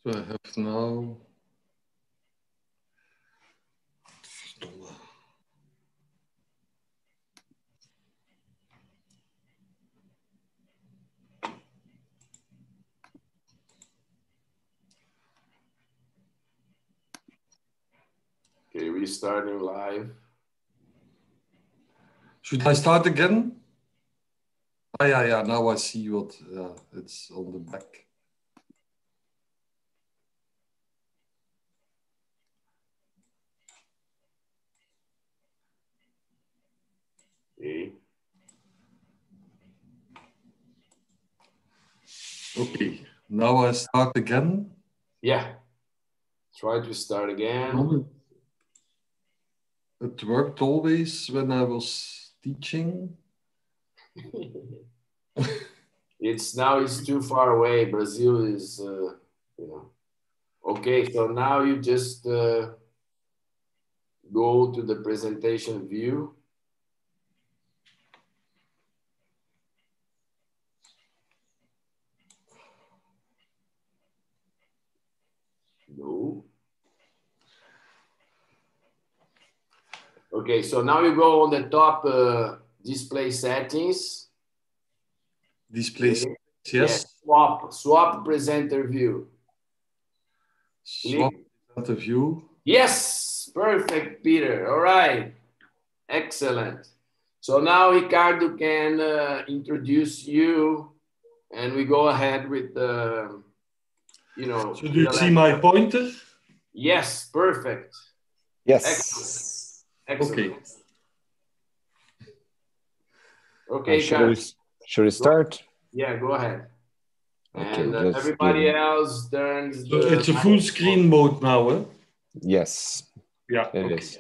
So I have now. Verdomme. Okay, restarting live. Should I start again? Ah, yeah. Now I see what it's on the back. Okay. Okay, now I start again. Yeah. Try to start again. It worked always when I was teaching. It's too far away. Brazil is, you know. Okay, so now you just go to the presentation view. No. Okay, so now you go on the top display settings. Display settings, yes. Yeah, swap presenter view. Swap presenter view. Yes, perfect, Peter. All right, excellent. So now Ricardo can introduce you, and we go ahead with the, So do you see my pointer? Yes, perfect. Yes. Excellent. Okay. Should we start? Yeah, go ahead. Okay, and everybody else turns. So it's a full screen mode now, eh? Yes. Yeah. It is.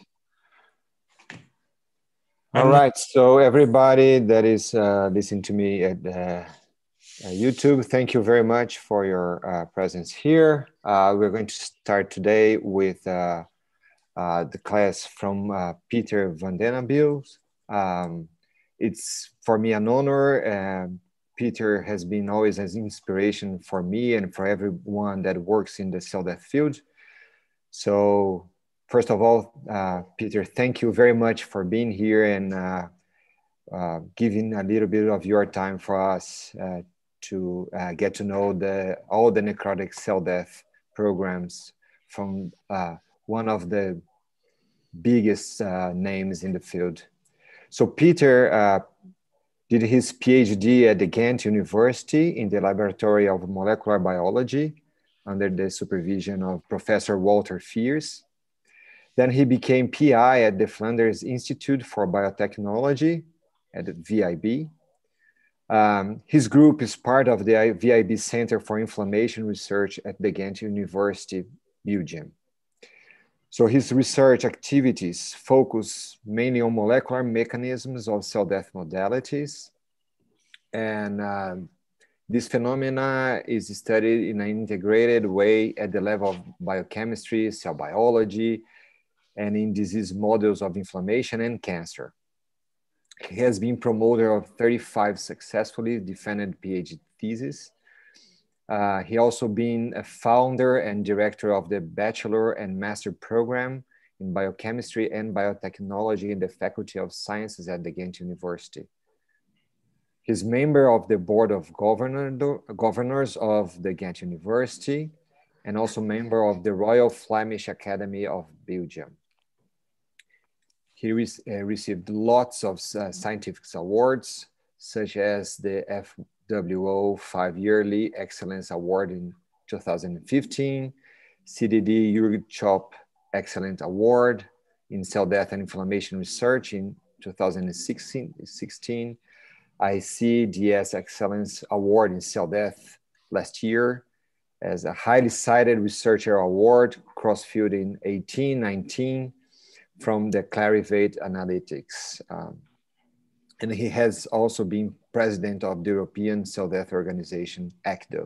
All right. So everybody that is listening to me at YouTube, thank you very much for your presence here. We're going to start today with the class from Peter van den Abel. It's for me an honor. Peter has been always an inspiration for me and for everyone that works in the cell death field. So first of all, Peter, thank you very much for being here and giving a little bit of your time for us to get to know all the necrotic cell death programs from one of the biggest names in the field. So Peter did his PhD at the Ghent University in the Laboratory of Molecular Biology under the supervision of Professor Walter Fierce. Then he became PI at the Flanders Institute for Biotechnology at VIB. His group is part of the VIB Center for Inflammation Research at the Ghent University, Belgium. So his research activities focus mainly on molecular mechanisms of cell death modalities. And this phenomena is studied in an integrated way at the level of biochemistry, cell biology, and in disease models of inflammation and cancer. He has been promoter of 35 successfully defended PhD theses. He also been a founder and director of the Bachelor and Master Program in Biochemistry and Biotechnology in the Faculty of Sciences at the Ghent University. He's member of the Board of Governors of the Ghent University and also member of the Royal Flemish Academy of Belgium. He received lots of scientific awards, such as the FWO 5-yearly Excellence Award in 2015, CDD Jürgen Chopp Excellent Award in Cell Death and Inflammation Research in 2016, ICDS Excellence Award in Cell Death last year, as a highly cited researcher award, crossfield in 18-19 from the Clarivate Analytics. And he has also been president of the European Cell Death Organization, ECDO.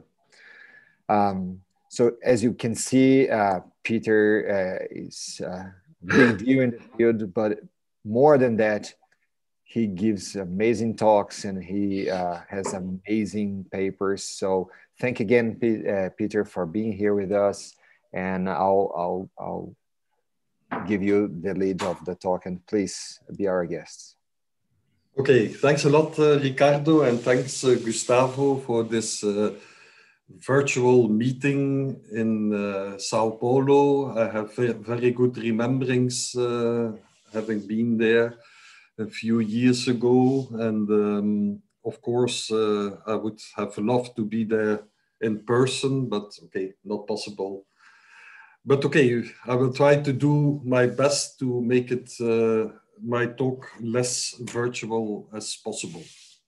So as you can see, Peter is a big deal in the field, but more than that, he gives amazing talks and he has amazing papers. So thank again, Peter, for being here with us. And I'll give you the lead of the talk, and please be our guest. Okay, thanks a lot, Ricardo, and thanks, Gustavo, for this virtual meeting in Sao Paulo. I have very good rememberings having been there a few years ago, and of course I would have loved to be there in person, but okay, not possible. But okay, I will try to do my best to make it my talk less virtual as possible.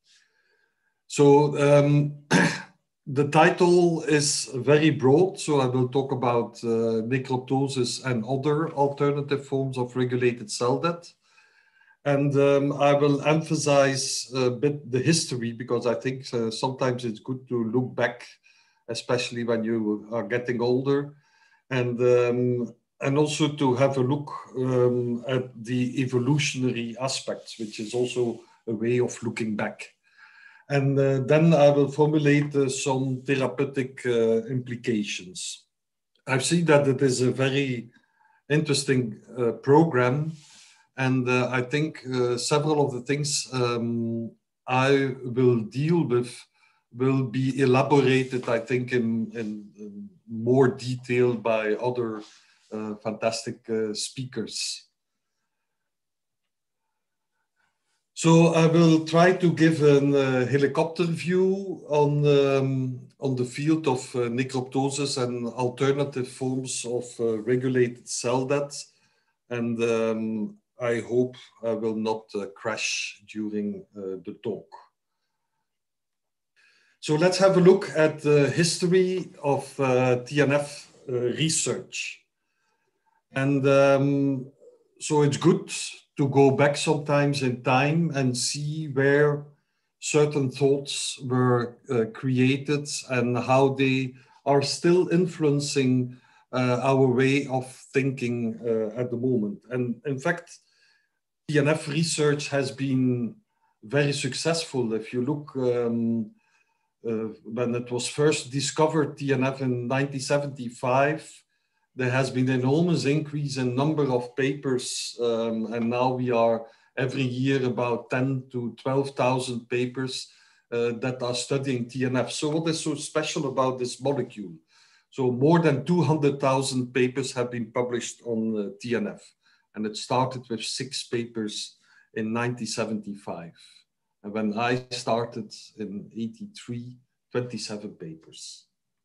So the title is very broad, so I will talk about necroptosis and other alternative forms of regulated cell death. And I will emphasize a bit the history, because I think sometimes it's good to look back, especially when you are getting older, and also to have a look at the evolutionary aspects, which is also a way of looking back. And then I will formulate some therapeutic implications. I've seen that it is a very interesting program, and I think several of the things I will deal with will be elaborated, I think, in more detail by other fantastic speakers. So I will try to give a helicopter view on the field of necroptosis and alternative forms of regulated cell death. And I hope I will not crash during the talk. So let's have a look at the history of TNF research. And so it's good to go back sometimes in time and see where certain thoughts were created and how they are still influencing our way of thinking at the moment. And in fact, TNF research has been very successful. If you look, when it was first discovered, TNF in 1975, there has been an enormous increase in number of papers, and now we are every year about 10 to 12,000 papers that are studying TNF. So what is so special about this molecule? So more than 200,000 papers have been published on TNF, and it started with 6 papers in 1975. And when I started in 83, 27 papers.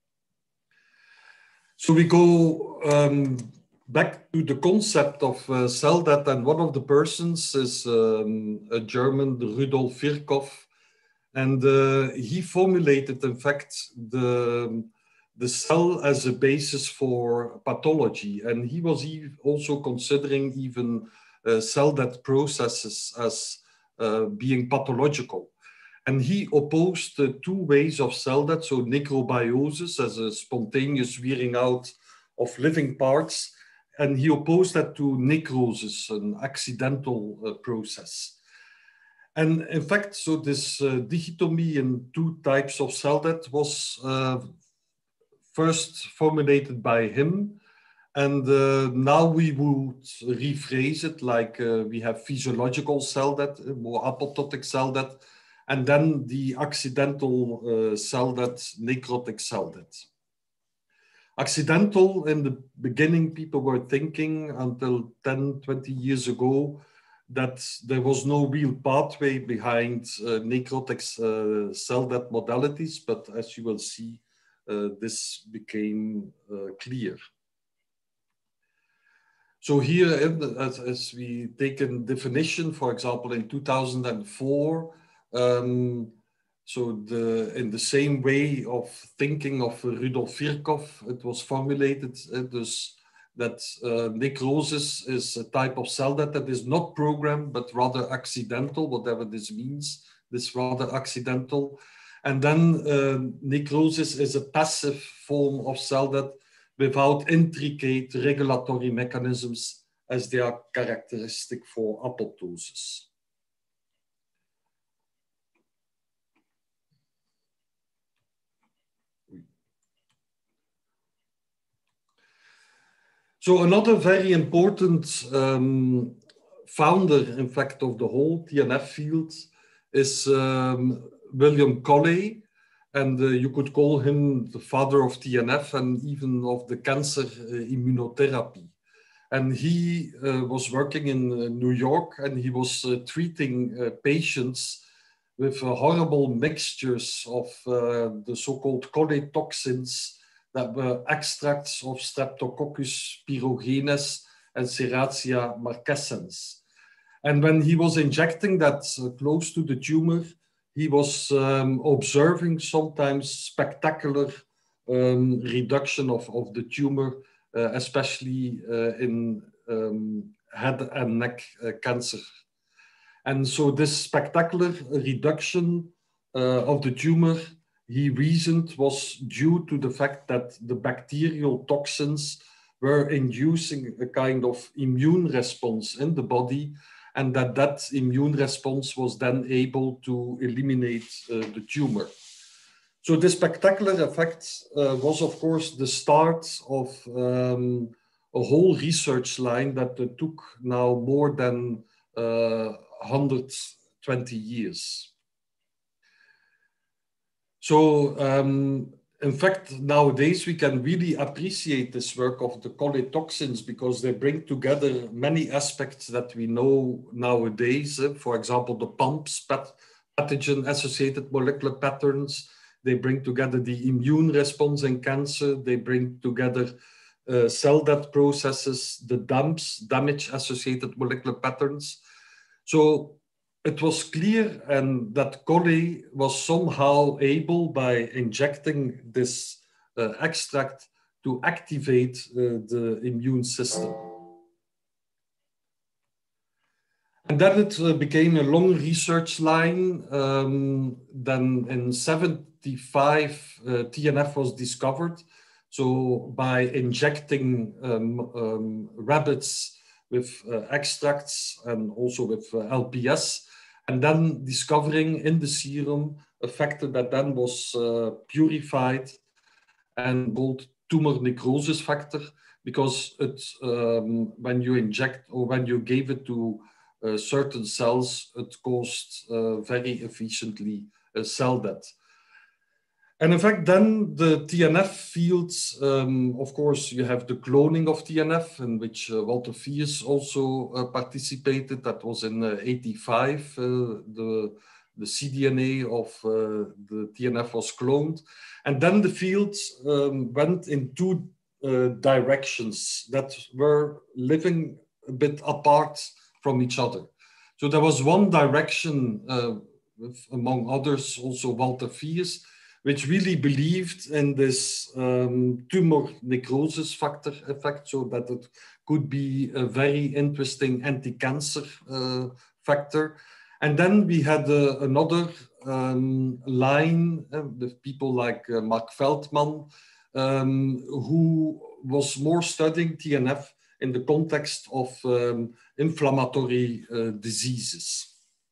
So we go back to the concept of cell death, and one of the persons is a German, Rudolf Virchow, and he formulated, in fact, the cell as a basis for pathology, and he was also considering even cell death processes as being pathological. And he opposed 2 ways of cell death, so necrobiosis as a spontaneous wearing out of living parts, and he opposed that to necrosis, an accidental process. And in fact, so this dichotomy in 2 types of cell death was first formulated by him, and now we would rephrase it like we have physiological cell death, more apoptotic cell death, and then the accidental cell death, necrotic cell death. Accidental, in the beginning, people were thinking until 10, 20 years ago that there was no real pathway behind necrotic cell death modalities, but as you will see, this became clear. So here, as we take a definition, for example, in 2004, so in the same way of thinking of Rudolf Virchow, it was formulated that necrosis is a type of cell death that is not programmed, but rather accidental, whatever this means, this rather accidental. And then necrosis is a passive form of cell death without intricate regulatory mechanisms as they are characteristic for apoptosis. So another very important founder, in fact, of the whole TNF field is William Coley. And you could call him the father of TNF and even of the cancer immunotherapy. And he was working in New York, and he was treating patients with horrible mixtures of the so-called coletoxins that were extracts of Streptococcus pyogenes and Serratia marquescens. And when he was injecting that close to the tumor, he was observing sometimes spectacular reduction of the tumor, especially in head and neck cancer. And so this spectacular reduction of the tumor, he reasoned, was due to the fact that the bacterial toxins were inducing a kind of immune response in the body, and that immune response was then able to eliminate the tumor. So this spectacular effect was, of course, the start of a whole research line that took now more than 120 years. So, in fact, nowadays we can really appreciate this work of the coletoxins because they bring together many aspects that we know nowadays. For example, the PAMPs, pathogen-associated molecular patterns. They bring together the immune response in cancer. They bring together cell death processes, the DAMPs, damage-associated molecular patterns. So it was clear and that Coley was somehow able, by injecting this extract, to activate the immune system. And then it became a long research line. Then in 1975, TNF was discovered. So by injecting rabbits with extracts and also with LPS, and then discovering in the serum a factor that then was purified and called tumor necrosis factor, because it, when you inject or when you gave it to certain cells, it caused very efficiently cell death. And in fact, then the TNF fields, of course, you have the cloning of TNF, in which Walter Fiers also participated. That was in 1985. The cDNA of the TNF was cloned. And then the fields went in two directions that were living a bit apart from each other. So there was one direction, with, among others, also Walter Fiers, which really believed in this tumor necrosis factor effect, so that it could be a very interesting anti-cancer factor. And then we had another line with people like Mark Feldman, who was more studying TNF in the context of inflammatory diseases.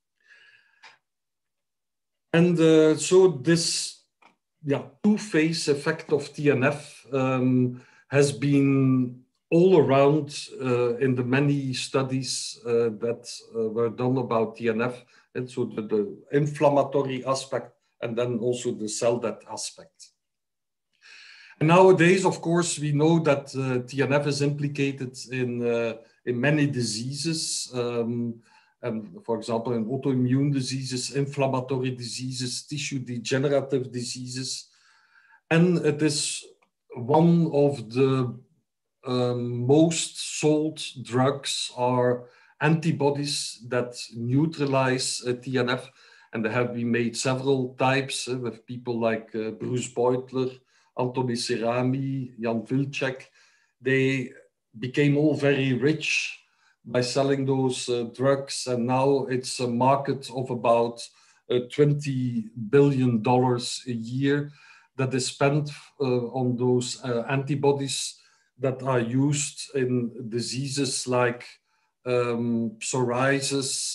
And so this two-phase effect of TNF has been all around in the many studies that were done about TNF. And so the inflammatory aspect and then also the cell death aspect. And nowadays, of course, we know that TNF is implicated in many diseases. For example, in autoimmune diseases, inflammatory diseases, tissue degenerative diseases. And it is one of the most sold drugs are antibodies that neutralize TNF. And there have been made several types with people like Bruce Beutler, Anthony Serami, Jan Wilczek. They became all very rich by selling those drugs, and now it's a market of about $20 billion a year that is spent on those antibodies that are used in diseases like psoriasis,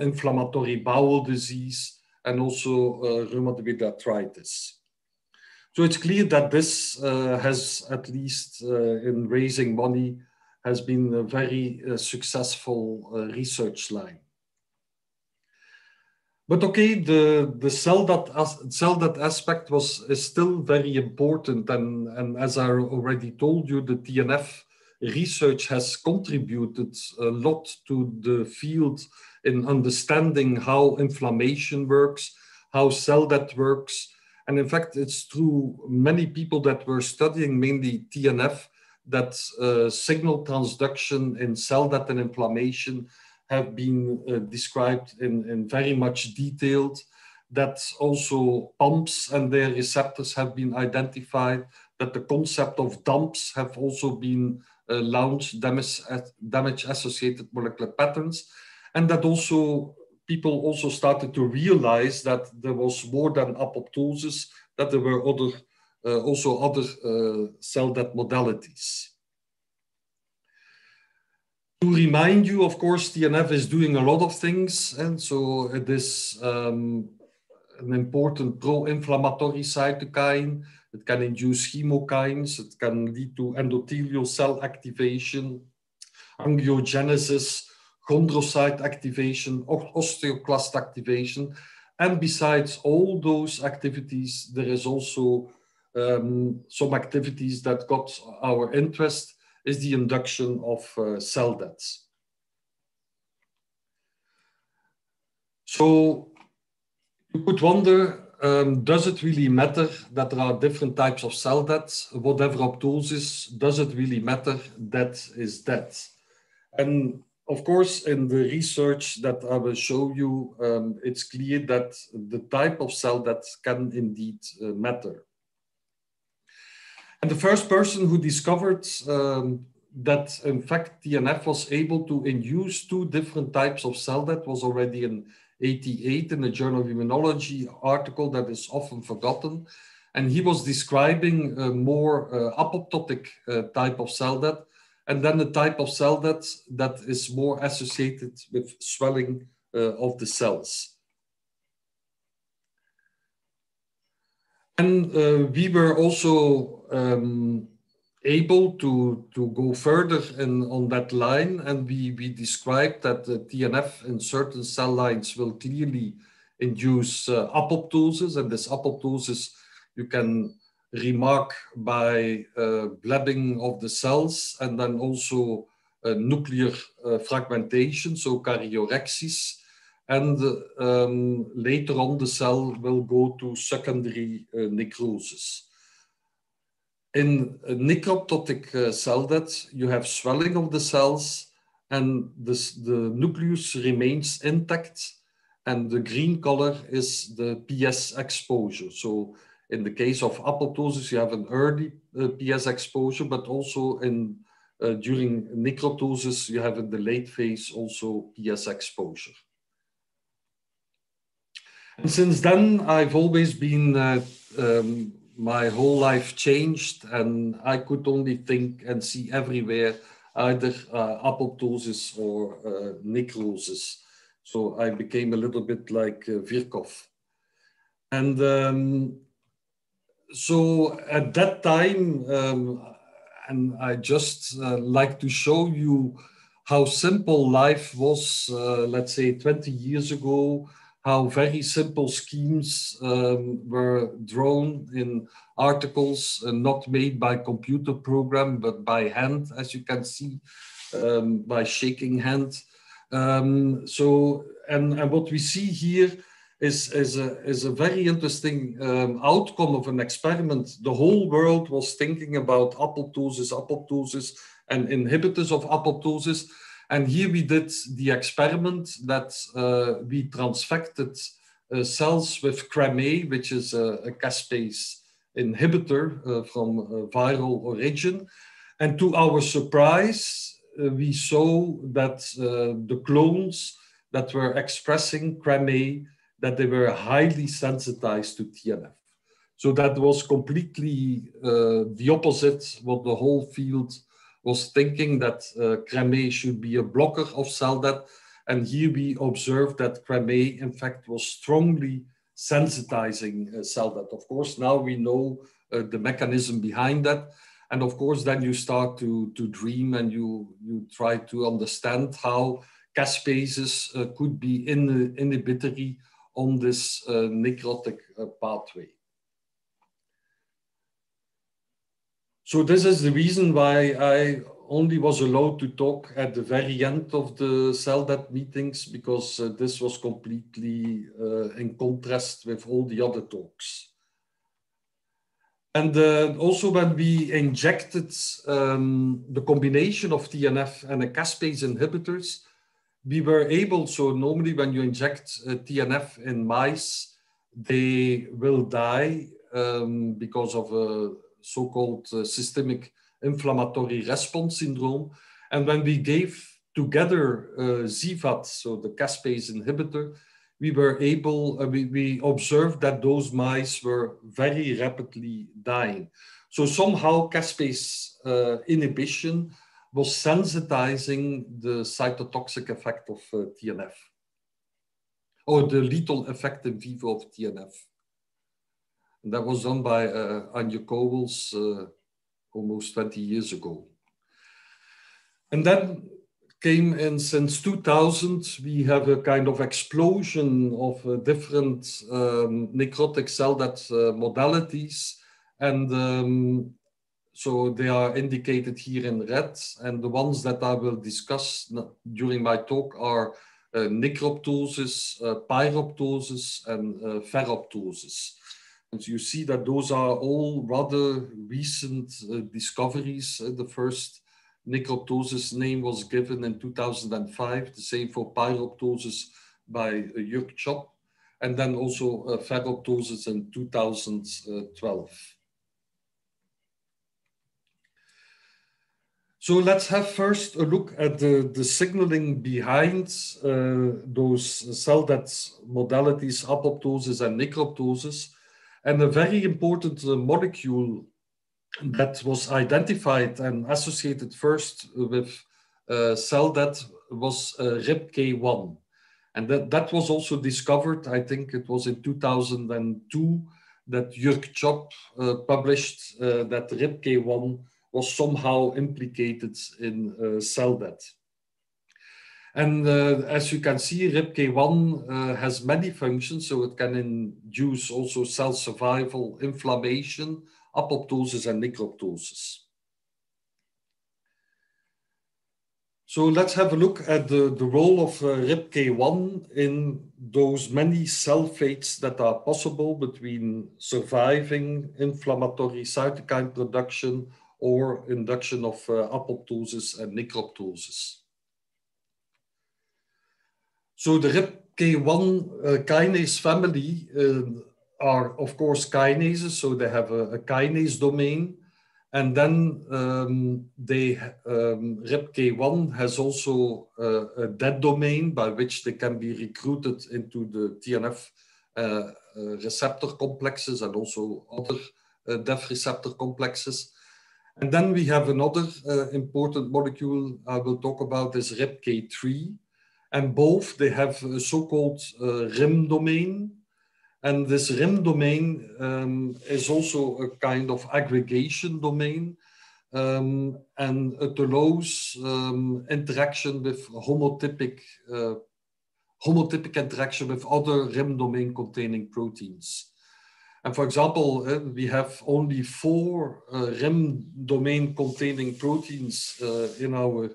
inflammatory bowel disease, and also rheumatoid arthritis. So it's clear that this has, at least in raising money, has been a very successful research line. But okay, the cell death aspect is still very important, and as I already told you, the TNF research has contributed a lot to the field in understanding how inflammation works, how cell death works, and in fact, it's through many people that were studying mainly TNF that signal transduction in cell death and inflammation have been described in very much detailed, that also pumps and their receptors have been identified, that the concept of dumps have also been launched, damage-associated molecular patterns, and that also people also started to realize that there was more than apoptosis, that there were also other cell death modalities. To remind you, of course, TNF is doing a lot of things, and so it is an important pro-inflammatory cytokine. It can induce chemokines, it can lead to endothelial cell activation, angiogenesis, chondrocyte activation, osteoclast activation. And besides all those activities, there is also some activities that got our interest, is the induction of cell deaths. So you could wonder, does it really matter that there are different types of cell deaths? Whatever apoptosis, does it really matter? Death is death. And of course, in the research that I will show you, it's clear that the type of cell death can indeed matter. And the first person who discovered that, in fact, TNF was able to induce two different types of cell death was already in 1988 in the Journal of Immunology article that is often forgotten. And he was describing a more apoptotic type of cell death, and then the type of cell death that is more associated with swelling of the cells. And we were also able to go further on that line, and we described that the TNF in certain cell lines will clearly induce apoptosis, and this apoptosis you can remark by blabbing of the cells, and then also nuclear fragmentation, so karyorexis. And later on, the cell will go to secondary necrosis. In necroptotic cell death, you have swelling of the cells, and the nucleus remains intact, and the green color is the PS exposure. So in the case of apoptosis, you have an early PS exposure, but also during necroptosis, you have in the late phase also PS exposure. And since then, I've always been, my whole life changed, and I could only think and see everywhere either apoptosis or necrosis. So I became a little bit like Virchow. And so at that time, and I just like to show you how simple life was, let's say 20 years ago, how very simple schemes were drawn in articles, not made by computer program, but by hand, as you can see, by shaking hand. And what we see here is a very interesting outcome of an experiment. The whole world was thinking about apoptosis, and inhibitors of apoptosis. And here we did the experiment that we transfected cells with CRAM-A, which is a caspase inhibitor from viral origin. And to our surprise, we saw that the clones that were expressing CRAM-A, that they were highly sensitized to TNF. So that was completely the opposite what the whole field was thinking, that CRAM-A should be a blocker of cell death. And here we observed that CRAM-A, in fact, was strongly sensitizing cell death. Of course, now we know the mechanism behind that. And of course, then you start to dream and you try to understand how caspases could be inhibitory on this necrotic pathway. So this is the reason why I only was allowed to talk at the very end of the CELDAT meetings, because this was completely in contrast with all the other talks. And also when we injected the combination of TNF and a caspase inhibitors, we were able, so normally when you inject TNF in mice, they will die because of a so-called systemic inflammatory response syndrome. And when we gave together ZVAT, so the caspase inhibitor, we were able, we observed that those mice were very rapidly dying. So somehow caspase inhibition was sensitizing the cytotoxic effect of TNF, or the lethal effect in vivo of TNF. And that was done by Anja Kowals almost 20 years ago. And then came in since 2000, we have a kind of explosion of different necrotic CELDAT modalities. And so they are indicated here in red. And the ones that I will discuss during my talk are necroptosis, pyroptosis, and ferroptosis. And so you see that those are all rather recent discoveries. The first necroptosis name was given in 2005, the same for pyroptosis by Jörg Chopp, and then also ferroptosis in 2012. So let's have first a look at the signaling behind those CELDAT modalities, apoptosis and necroptosis. And a very important molecule that was identified and associated first with CELDAT was RIPK1. And that was also discovered, I think it was in 2002, that Jörg Chopp published that RIPK1 was somehow implicated in CELDAT. And as you can see, RIPK1 has many functions, so it can induce also cell survival, inflammation, apoptosis, and necroptosis. So let's have a look at the role of RIPK1 in those many cell fates that are possible between surviving inflammatory cytokine production or induction of apoptosis and necroptosis. So the RIPK1 kinase family are, of course, kinases. So they have a kinase domain. And then RIPK1 has also a dead domain by which they can be recruited into the TNF receptor complexes and also other DEF receptor complexes. And then we have another important molecule I will talk about is RIPK3. And both, they have a so-called RIM domain. And this RIM domain is also a kind of aggregation domain. And it allows interaction with homotypic interaction with other RIM domain containing proteins. And for example, we have only 4 RIM domain containing proteins in our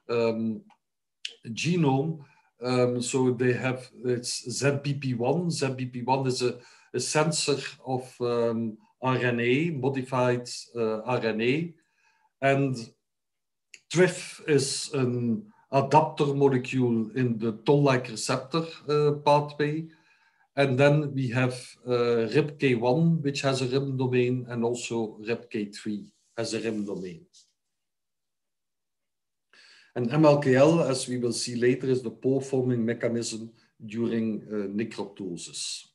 genome. So they have, it's ZBP1. ZBP1 is a sensor of RNA, modified RNA. And TRIF is an adapter molecule in the toll-like receptor pathway. And then we have RIPK1, which has a RIM domain, and also RIPK3 has a RIM domain. And MLKL, as we will see later, is the pore-forming mechanism during necroptosis.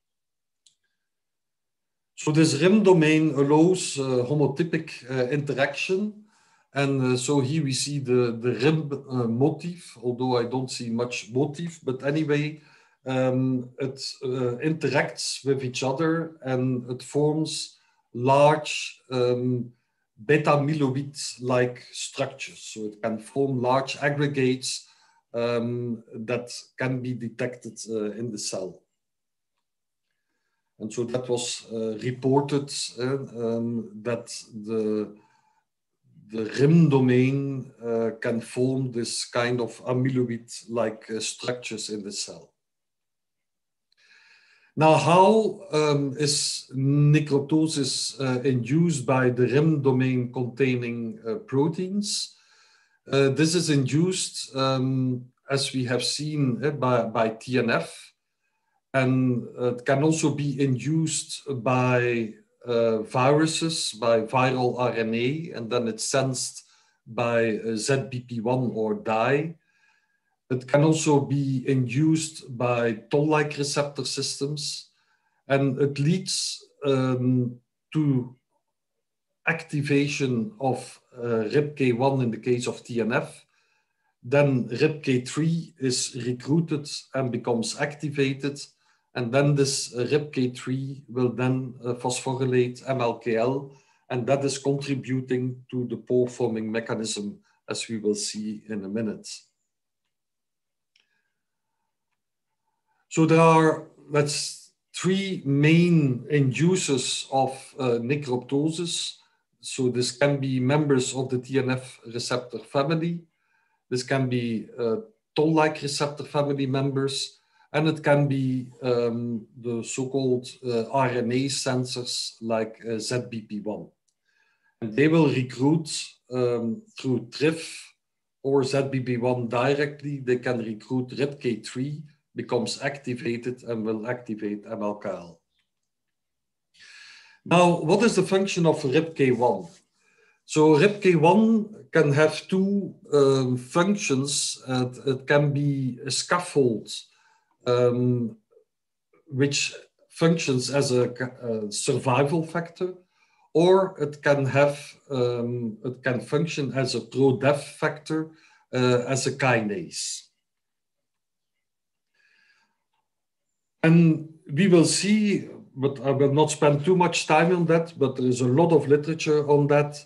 So this RIM domain allows homotypic interaction. And so here we see the RIM motif, although I don't see much motif, but anyway, it interacts with each other and it forms large beta-amyloid-like structures. So it can form large aggregates that can be detected in the cell. And so that was reported that the RIM domain can form this kind of amyloid-like structures in the cell. Now, how is necroptosis induced by the RIM domain containing proteins? This is induced, as we have seen, by TNF, and it can also be induced by viruses, by viral RNA, and then it's sensed by ZBP1 or dye. It can also be induced by toll-like receptor systems, and it leads to activation of RIPK1 in the case of TNF. Then RIPK3 is recruited and becomes activated, and then this RIPK3 will then phosphorylate MLKL, and that is contributing to the pore-forming mechanism, as we will see in a minute. So there are, three main inducers of necroptosis. So this can be members of the TNF receptor family. This can be toll-like receptor family members, and it can be the so-called RNA sensors like ZBP1. And they will recruit through TRIF or ZBP1 directly. They can recruit RIPK3, becomes activated, and will activate MLKL. Now, what is the function of RIPK1? So RIPK1 can have two functions. It can be a scaffold which functions as a survival factor, or it can function as a pro-death factor, as a kinase. And we will see, but I will not spend too much time on that, but there is a lot of literature on that,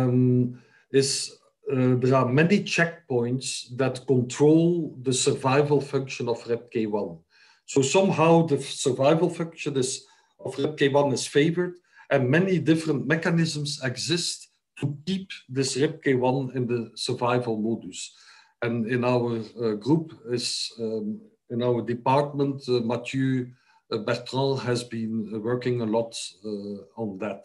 there are many checkpoints that control the survival function of RIPK1. So somehow the survival function of RIPK1 is favored, and many different mechanisms exist to keep this RIPK1 in the survival modus. And in our group, in our department, Mathieu Bertrand has been working a lot on that.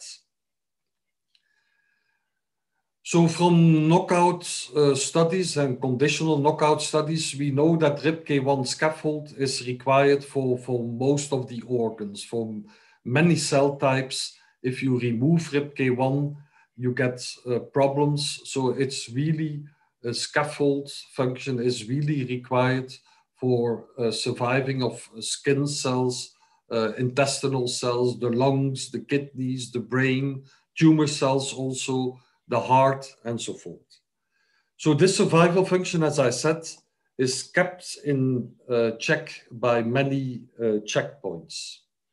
So from knockout studies and conditional knockout studies, we know that RIPK1 scaffold is required for most of the organs, for many cell types. If you remove RIPK1, you get problems. So it's really, a scaffold function is really required for surviving of skin cells, intestinal cells, the lungs, the kidneys, the brain, tumor cells also, the heart, and so forth. So this survival function, as I said, is kept in check by many checkpoints.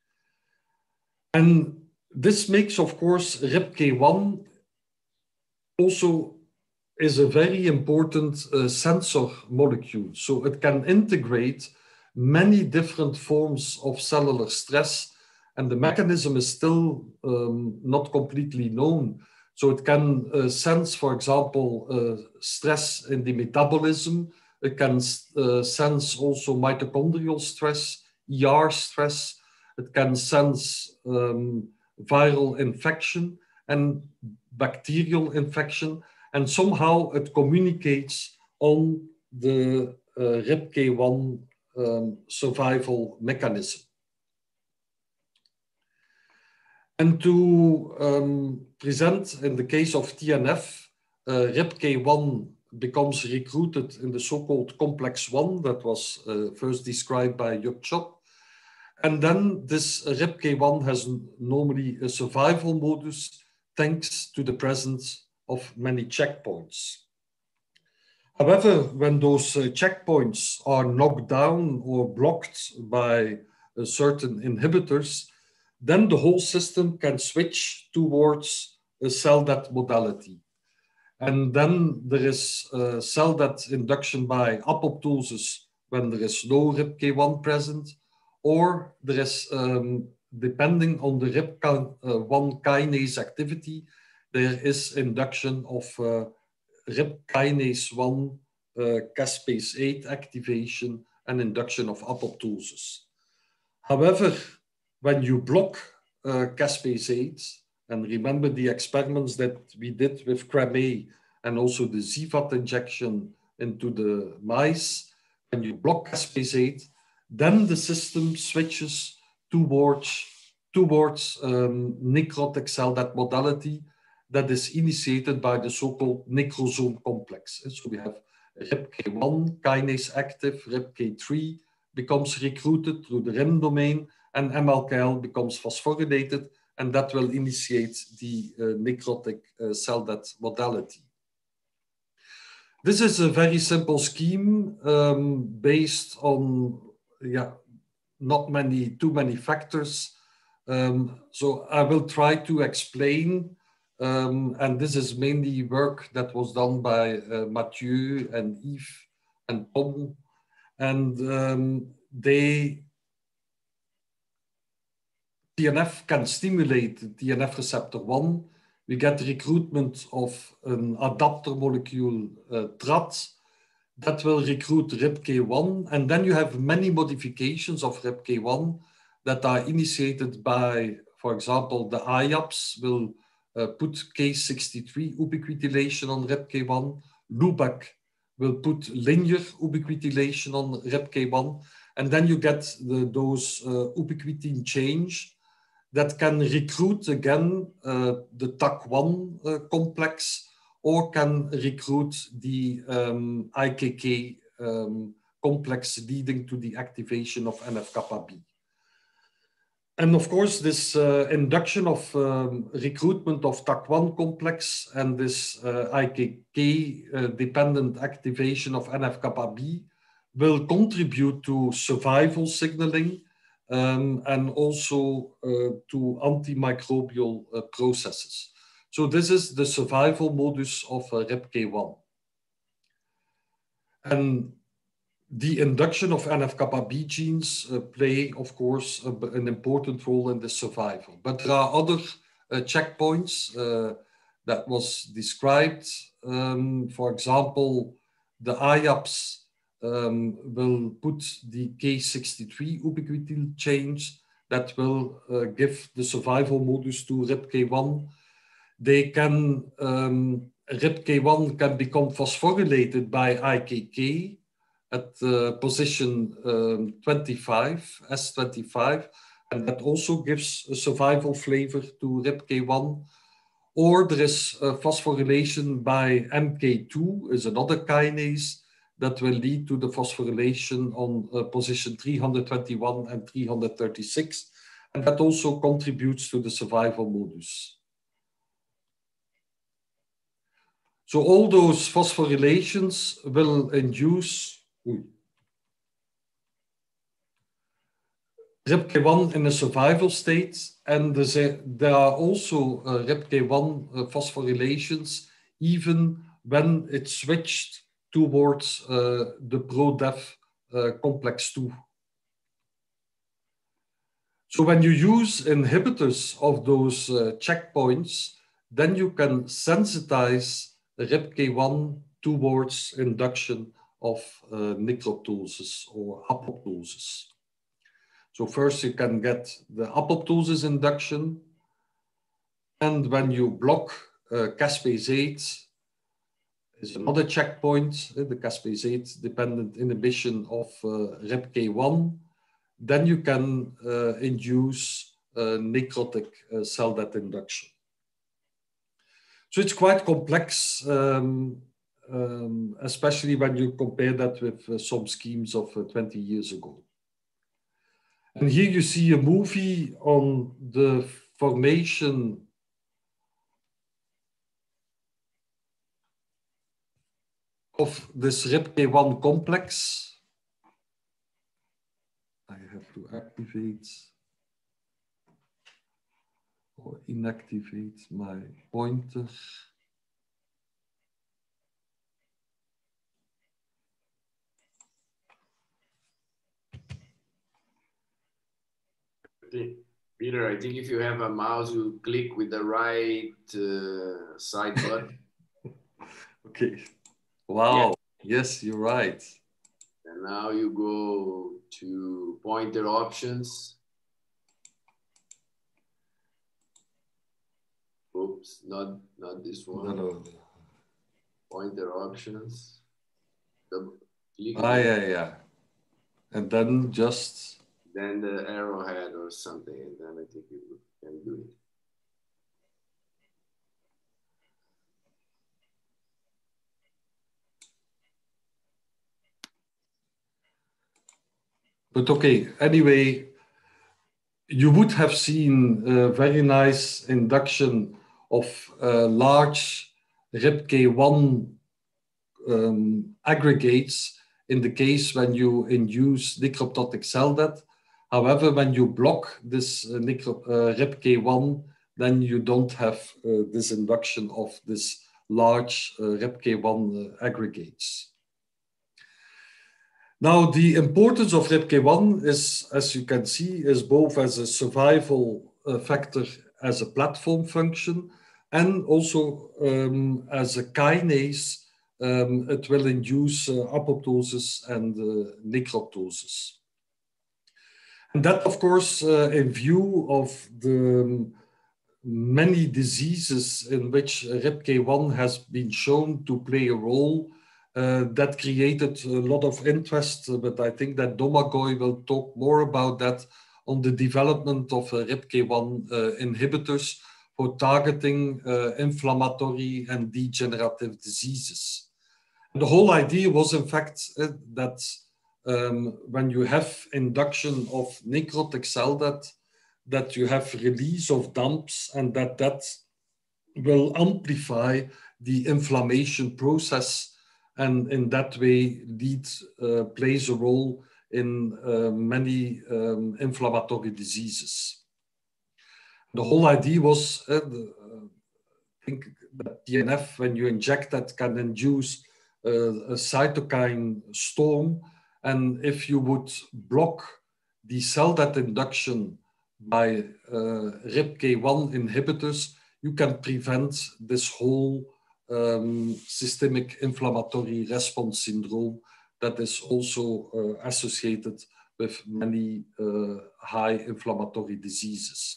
And this makes, of course, RIPK1 also is a very important sensor molecule. So it can integrate many different forms of cellular stress, and the mechanism is still not completely known. So it can sense, for example, stress in the metabolism. It can sense also mitochondrial stress, ER stress. It can sense viral infection and bacterial infection. And somehow it communicates on the RIPK1 survival mechanism. And to present, in the case of TNF, RIPK1 becomes recruited in the so-called complex 1 that was first described by Yup Chop. And then this RIPK1 has normally a survival modus thanks to the presence of many checkpoints. However, when those checkpoints are knocked down or blocked by certain inhibitors, then the whole system can switch towards a cell-death modality. And then there is cell-death induction by apoptosis when there is no RIPK1 present, or there is, depending on the RIP1 kinase activity, there is induction of RIP kinase 1 caspase 8 activation and induction of apoptosis. However, when you block caspase 8, and remember the experiments that we did with CRAM-A and also the ZVAT injection into the mice, when you block caspase 8, then the system switches towards necrotic cell death modality that is initiated by the so-called necrosome complex. So we have RIPK1 kinase active, RIPK3 becomes recruited through the RIM domain, and MLKL becomes phosphorylated, and that will initiate the necrotic cell death modality. This is a very simple scheme based on not too many factors. So I will try to explain, and this is mainly work that was done by Mathieu and Yves and Tom, and TNF can stimulate TNF receptor 1. We get recruitment of an adapter molecule, TRAT, that will recruit RIPK1. And then you have many modifications of RIPK1 that are initiated by, for example, the IAPS will put K63 ubiquitination on RIPK1. Lubac will put linear ubiquitination on RIPK1. And then you get those ubiquitin change that can recruit again the TAC1 complex, or can recruit the IKK complex leading to the activation of NF-kappa B. And of course, this induction of recruitment of TAC1 complex and this IKK dependent activation of NF-kappa B will contribute to survival signaling and also to antimicrobial processes. So this is the survival modus of RIPK1. And the induction of NF-kappa B genes play, of course, an important role in the survival. But there are other checkpoints that was described. For example, the IAPS will put the K63 ubiquitin change that will give the survival modus to RIPK1. They can, RIPK1 can become phosphorylated by IKK at position 25, S25, and that also gives a survival flavor to RIPK1. Or there is phosphorylation by MK2, is another kinase that will lead to the phosphorylation on position 321 and 336, and that also contributes to the survival modus. So all those phosphorylations will induce RIPK1 in a survival state, and there are also RIPK1 phosphorylations even when it switched towards the pro-dev complex 2. So when you use inhibitors of those checkpoints, then you can sensitize RIPK1 towards induction of necroptosis or apoptosis. So first you can get the apoptosis induction, and when you block caspase 8, is another checkpoint, the caspase 8 dependent inhibition of RIPK1, then you can induce necrotic cell death induction. So it's quite complex, especially when you compare that with some schemes of 20 years ago. And here you see a movie on the formation of this RIPK1 complex. I have to activate. or inactivate my pointer. Peter, I think if you have a mouse, you click with the right side button. Okay. Wow. Yeah. Yes, you're right. And now you go to pointer options. Oops, not this one. No. Pointer options. Yeah. And then just... Then the arrowhead or something, and then I think you can do it. But okay, anyway, you would have seen a very nice induction of large RIPK1 aggregates in the case when you induce necroptotic cell death. However, when you block this RIPK1, then you don't have this induction of this large RIPK1 aggregates. Now, the importance of RIPK1 is, as you can see, is both as a survival factor as a platform function and also as a kinase. It will induce apoptosis and necroptosis. And that, of course, in view of the many diseases in which RIPK1 has been shown to play a role, that created a lot of interest, but I think that Domagoj will talk more about that on the development of RIPK1 inhibitors for targeting inflammatory and degenerative diseases. And the whole idea was, in fact, that when you have induction of necrotic cell death, that you have release of dumps and that will amplify the inflammation process, and in that way plays a role in many inflammatory diseases. The whole idea was, I think that TNF, when you inject that, can induce a cytokine storm, and if you would block the cell death induction by RIPK1 inhibitors, you can prevent this whole systemic inflammatory response syndrome that is also associated with many high inflammatory diseases.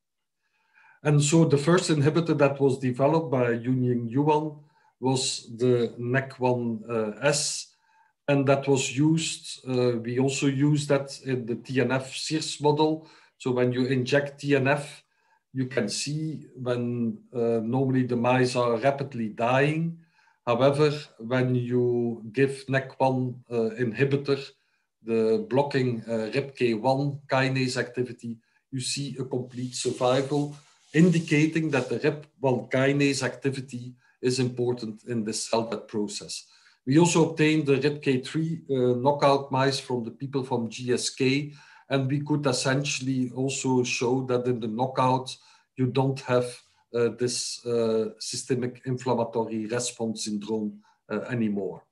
And so the first inhibitor that was developed by Yunying Yuan was the NEK1S, and that was used, we also used that in the TNF-CIRS model. So when you inject TNF, you can see when normally the mice are rapidly dying. However, when you give NEK1 inhibitor, the blocking RIPK1 kinase activity, you see a complete survival, indicating that the RIP1 kinase activity is important in the cell death process. We also obtained the RIPK3 knockout mice from the people from GSK, and we could essentially also show that in the knockout, you don't have this systemic inflammatory response syndrome anymore.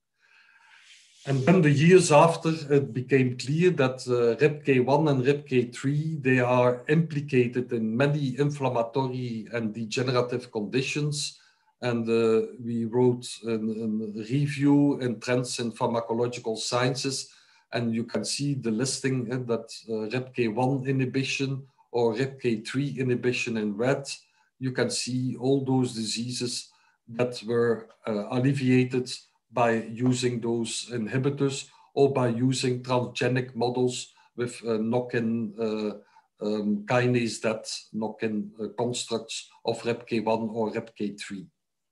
And then the years after, it became clear that RIPK1 and RIPK3, they are implicated in many inflammatory and degenerative conditions. And we wrote a review in Trends in Pharmacological Sciences, and you can see the listing that RIPK1 inhibition or RIPK3 inhibition in red. You can see all those diseases that were alleviated by using those inhibitors or by using transgenic models with knock-in kinase that knock-in constructs of RIPK1 or RIPK3.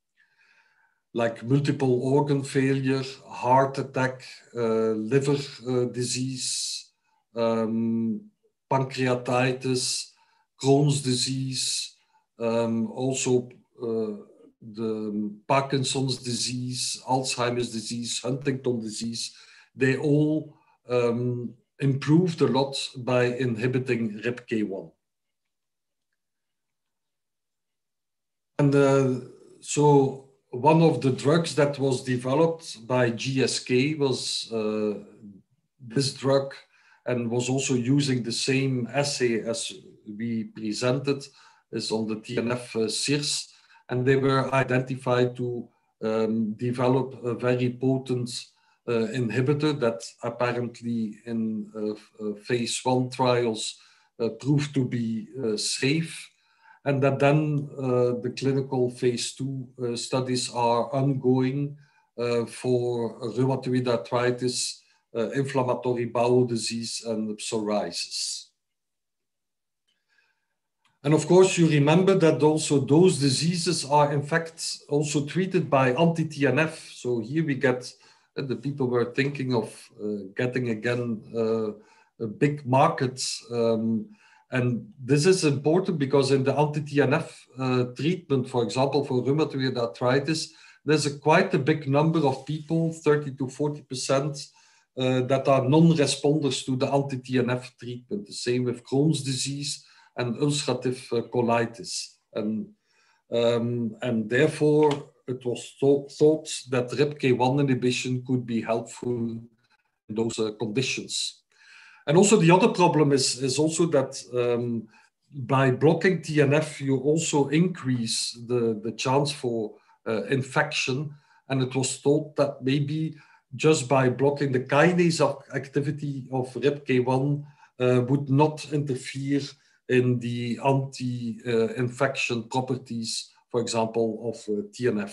Like multiple organ failure, heart attack, liver disease, pancreatitis, Crohn's disease, also the Parkinson's disease, Alzheimer's disease, Huntington disease, they all improved a lot by inhibiting RIPK1. And so one of the drugs that was developed by GSK was this drug, and was also using the same assay as we presented, is on the TNF CIRS, and they were identified to develop a very potent inhibitor that apparently in phase 1 trials proved to be safe, and that then the clinical phase 2 studies are ongoing for rheumatoid arthritis, inflammatory bowel disease, and psoriasis. And of course, you remember that also those diseases are in fact also treated by anti-TNF. So here we get, the people were thinking of getting again a big market. And this is important because in the anti-TNF treatment, for example, for rheumatoid arthritis, there's quite a big number of people, 30 to 40%, that are non-responders to the anti-TNF treatment. The same with Crohn's disease and ulcerative colitis. And therefore, it was thought that RIPK1 inhibition could be helpful in those conditions. And also the other problem is also that by blocking TNF, you also increase the chance for infection. And it was thought that maybe just by blocking the kinase activity of RIPK1 would not interfere in the anti-infection properties, for example, of TNF.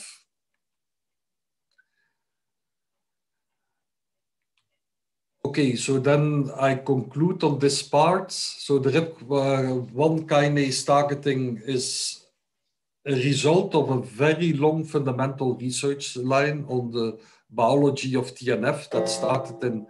Okay, so then I conclude on this part. So the RIP1 kinase targeting is a result of a very long fundamental research line on the biology of TNF that started in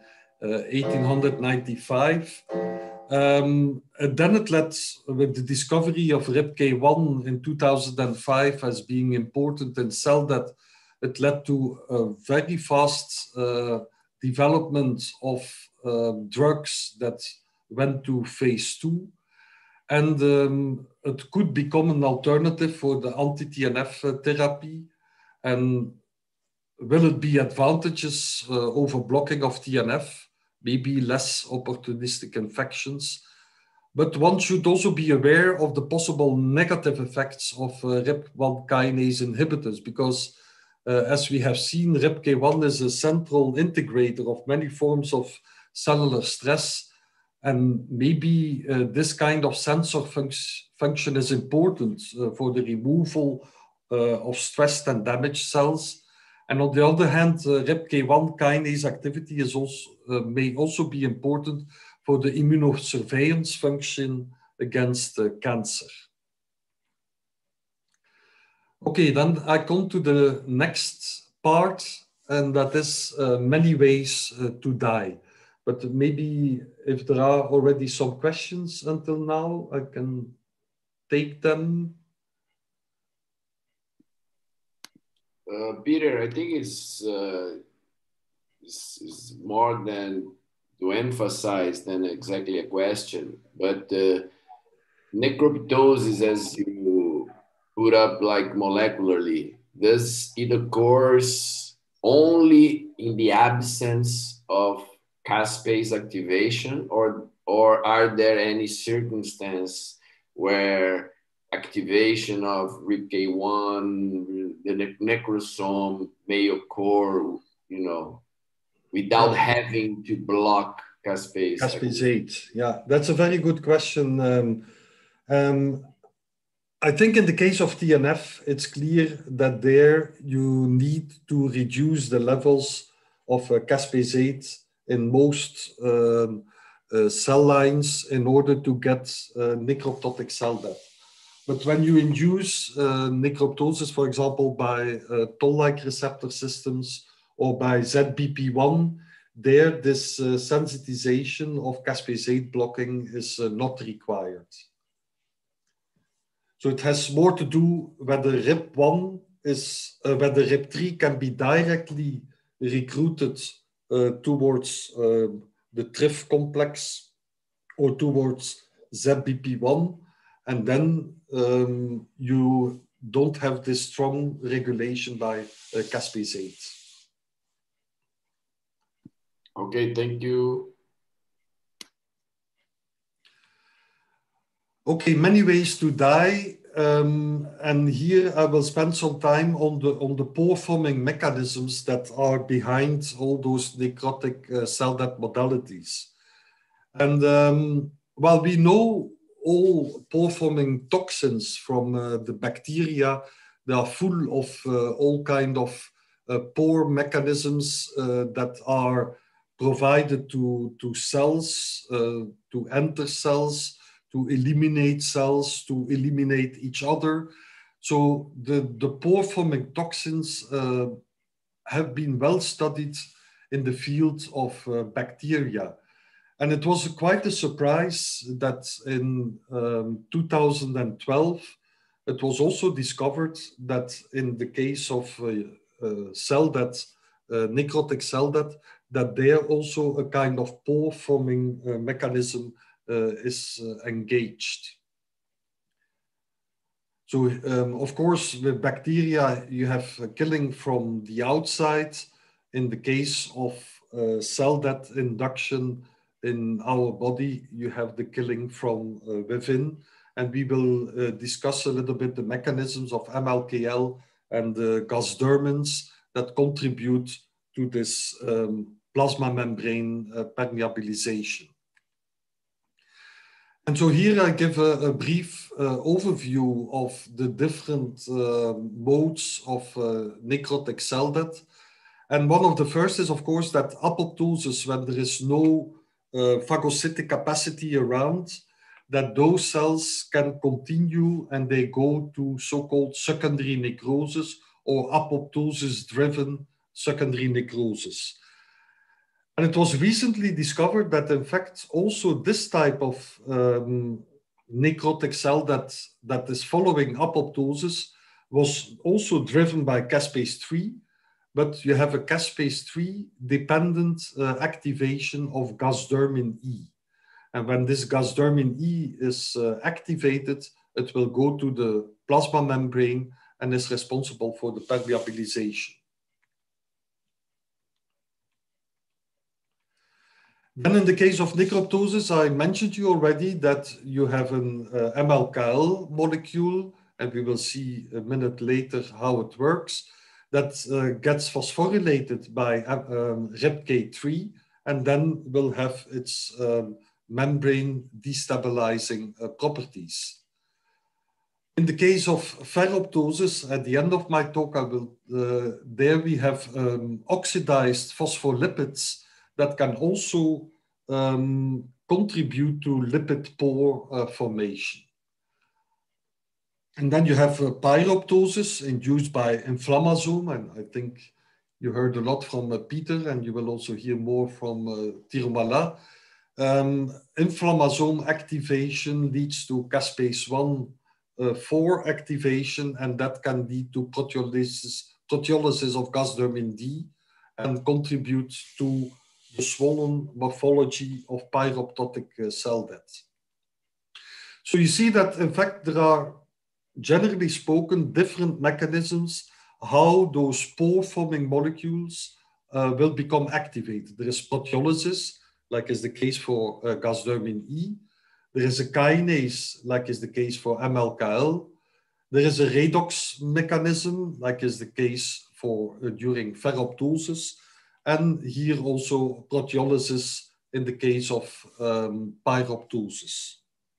1895. And then it led, with the discovery of RIPK1 in 2005 as being important in cell death, it led to a very fast development of drugs that went to phase 2. And it could become an alternative for the anti-TNF therapy. And will it be advantages over blocking of TNF? Maybe less opportunistic infections. But one should also be aware of the possible negative effects of RIP1 kinase inhibitors, because as we have seen, RIPK1 is a central integrator of many forms of cellular stress. And maybe this kind of sensor function is important for the removal of stressed and damaged cells. And on the other hand, RIPK1 kinase activity is also, may also be important for the immunosurveillance function against cancer. Okay, then I come to the next part, and that is many ways to die. But maybe if there are already some questions until now, I can take them. Peter, I think it's more than to emphasize than exactly a question, but necroptosis, as you put up like molecularly, does it occurs only in the absence of caspase activation, or are there any circumstance where activation of RIPK1, the necrosome may occur, you know, without having to block caspase? Caspase 8, yeah, that's a very good question. I think in the case of TNF, it's clear that there you need to reduce the levels of caspase 8 in most cell lines in order to get necroptotic cell death. But when you induce necroptosis, for example, by toll-like receptor systems or by ZBP1, there this sensitization of caspase 8 blocking is not required. So it has more to do whether RIP1 is, whether RIP3 can be directly recruited towards the TRIF complex or towards ZBP1. And then you don't have this strong regulation by caspase-8. Okay, thank you. Okay, many ways to die. And here I will spend some time on the pore-forming mechanisms that are behind all those necrotic cell death modalities. And while we know all pore-forming toxins from the bacteria, they are full of all kind of pore mechanisms that are provided to cells, to enter cells, to eliminate cells, to eliminate each other. So the pore-forming toxins have been well studied in the field of bacteria. And it was quite a surprise that in 2012, it was also discovered that in the case of cell death, necrotic cell death, that there also a kind of pore-forming mechanism is engaged. So, of course, with bacteria, you have killing from the outside. In the case of cell death induction in our body, you have the killing from within. And we will discuss a little bit the mechanisms of MLKL and the Gazdermins that contribute to this plasma membrane permeabilization. And so here I give a brief overview of the different modes of necrotic cell death. And one of the first is, of course, that apoptosis, when there is no phagocytic capacity around, that those cells can continue and they go to so-called secondary necrosis or apoptosis-driven secondary necrosis. And it was recently discovered that, in fact, also this type of necrotic cell that is following apoptosis was also driven by caspase-3, but you have a caspase-3 dependent activation of Gazdermin E. And when this Gazdermin E is activated, it will go to the plasma membrane and is responsible for the permeabilization. Then in the case of necroptosis, I mentioned to you already that you have an MLKL molecule, and we will see a minute later how it works, that gets phosphorylated by RIPK3 and then will have its membrane destabilizing properties. In the case of ferroptosis, at the end of my talk, I will, there we have oxidized phospholipids that can also contribute to lipid pore formation. And then you have pyroptosis induced by inflammasome, and I think you heard a lot from Peter, and you will also hear more from Tirumala. Inflammasome activation leads to caspase-1 4 activation, and that can lead to proteolysis of Gazdermin D and contribute to the swollen morphology of pyroptotic cell death. So you see that, in fact, there are, generally spoken, different mechanisms how those pore-forming molecules will become activated. There is proteolysis, like is the case for Gazdermin E. There is a kinase, like is the case for MLKL. There is a redox mechanism, like is the case for during ferroptosis. And here also proteolysis in the case of pyroptosis.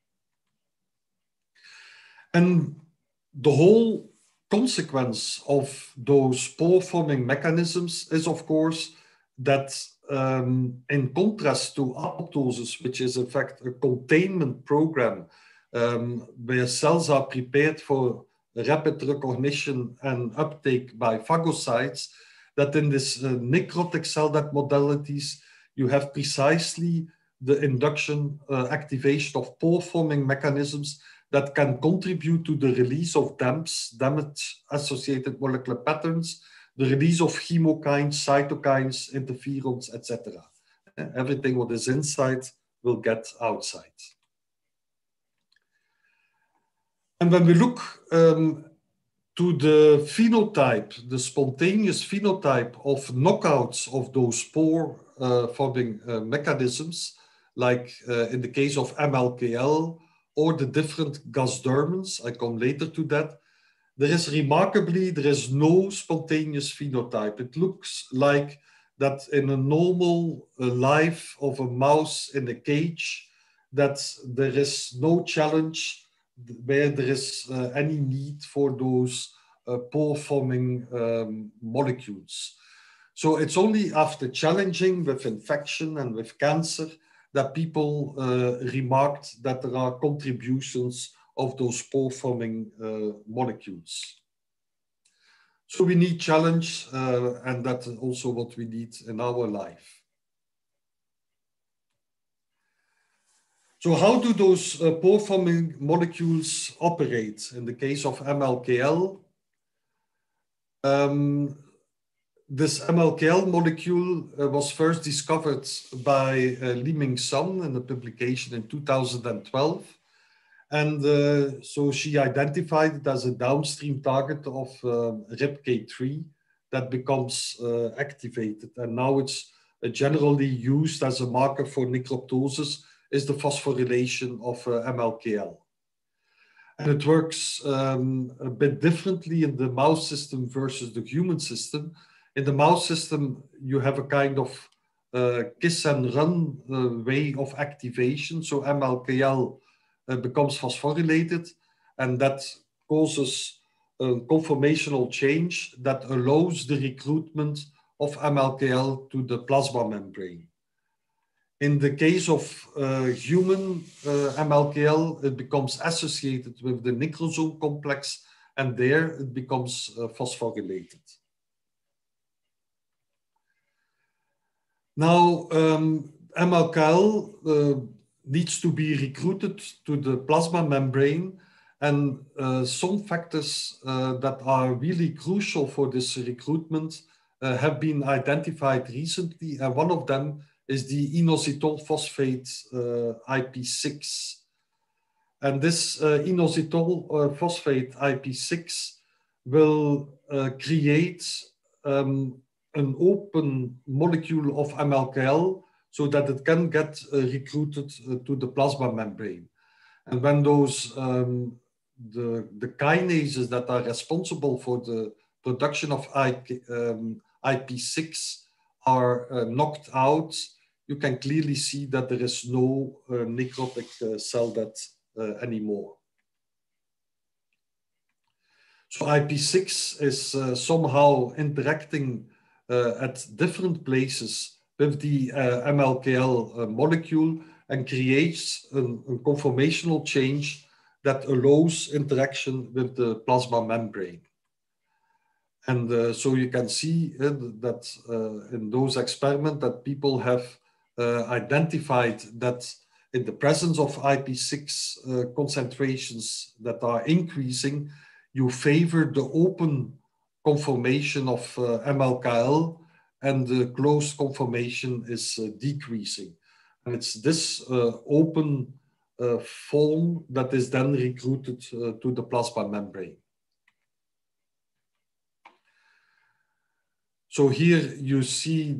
And the whole consequence of those pore-forming mechanisms is, of course, that in contrast to apoptosis, which is in fact a containment program where cells are prepared for rapid recognition and uptake by phagocytes, that in this necrotic cell death modalities, you have precisely the induction activation of pore-forming mechanisms that can contribute to the release of DAMPs, damage-associated molecular patterns, the release of chemokines, cytokines, interferons, etc. Everything what is inside will get outside. And when we look to the phenotype, the spontaneous phenotype of knockouts of those spore-forming mechanisms, like in the case of MLKL or the different Gasdermans, I come later to that, there is no spontaneous phenotype. It looks like that in a normal life of a mouse in a cage, that there is no challenge where there is any need for those pore-forming molecules. So it's only after challenging with infection and with cancer that people remarked that there are contributions of those pore-forming molecules. So we need challenge, and that's also what we need in our life. So how do those pore-forming molecules operate? In the case of MLKL, this MLKL molecule was first discovered by Li-Ming Sun in a publication in 2012. And so she identified it as a downstream target of RIPK3 that becomes activated. And now it's generally used as a marker for necroptosis, is the phosphorylation of MLKL. And it works a bit differently in the mouse system versus the human system. In the mouse system, you have a kind of kiss and run way of activation. So MLKL becomes phosphorylated, and that causes a conformational change that allows the recruitment of MLKL to the plasma membrane. In the case of human MLKL, it becomes associated with the nichrosome complex, and there it becomes phosphorylated. Now, MLKL needs to be recruited to the plasma membrane, and some factors that are really crucial for this recruitment have been identified recently, and one of them is the inositol phosphate IP6. And this inositol phosphate IP6 will create an open molecule of MLKL so that it can get recruited to the plasma membrane. And when those, the kinases that are responsible for the production of IP6 are knocked out, you can clearly see that there is no necrotic cell death anymore. So IP6 is somehow interacting at different places with the MLKL molecule and creates a conformational change that allows interaction with the plasma membrane. And so you can see that in those experiments that people have identified that in the presence of IP6 concentrations that are increasing, you favor the open conformation of MLKL, and the closed conformation is decreasing. And it's this open form that is then recruited to the plasma membrane. So here you see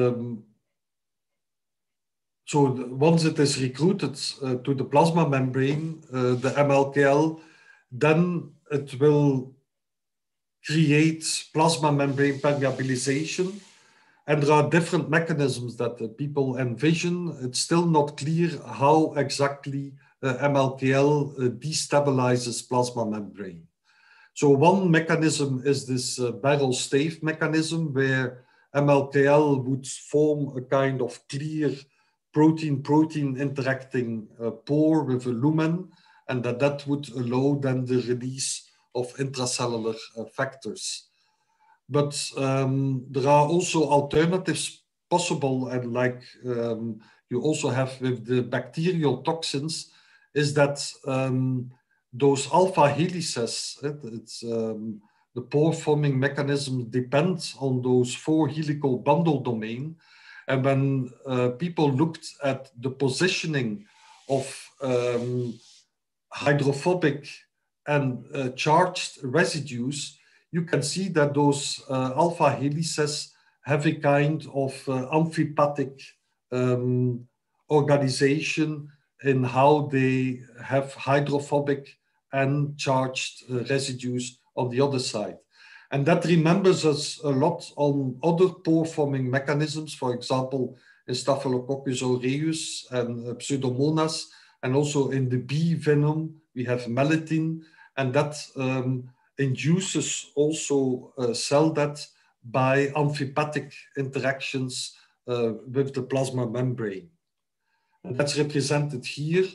once it is recruited to the plasma membrane, the MLKL, then it will create plasma membrane permeabilization. And there are different mechanisms that people envision. It's still not clear how exactly MLKL destabilizes plasma membrane. So one mechanism is this barrel stave mechanism, where MLKL would form a kind of clear protein-protein interacting pore with a lumen, and that would allow then the release of intracellular factors. But there are also alternatives possible, and like you also have with the bacterial toxins, is that those alpha helices, the pore forming mechanism depends on those 4 helical bundle domain. And when people looked at the positioning of hydrophobic and charged residues, you can see that those alpha helices have a kind of amphipathic organization in how they have hydrophobic and charged residues on the other side. And that remembers us a lot on other pore-forming mechanisms, for example, in Staphylococcus aureus and Pseudomonas, and also in the bee venom, we have melittin, and that induces also cell death by amphipathic interactions with the plasma membrane. And that's represented here.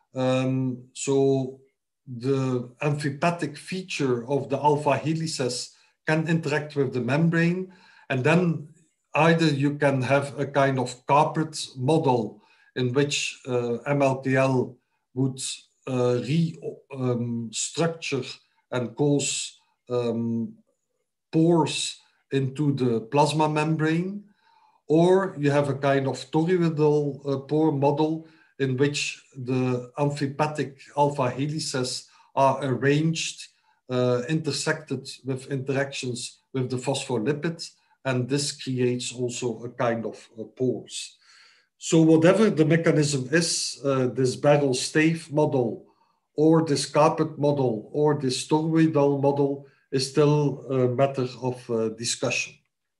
So the amphipathic feature of the alpha helices can interact with the membrane, and then either you can have a kind of carpet model in which MLKL would restructure and cause pores into the plasma membrane, or you have a kind of toroidal pore model in which the amphipathic alpha helices are arranged, intersected with interactions with the phospholipid, and this creates also a kind of pores. So whatever the mechanism is, this barrel stave model, or this carpet model, or this toroidal model is still a matter of discussion.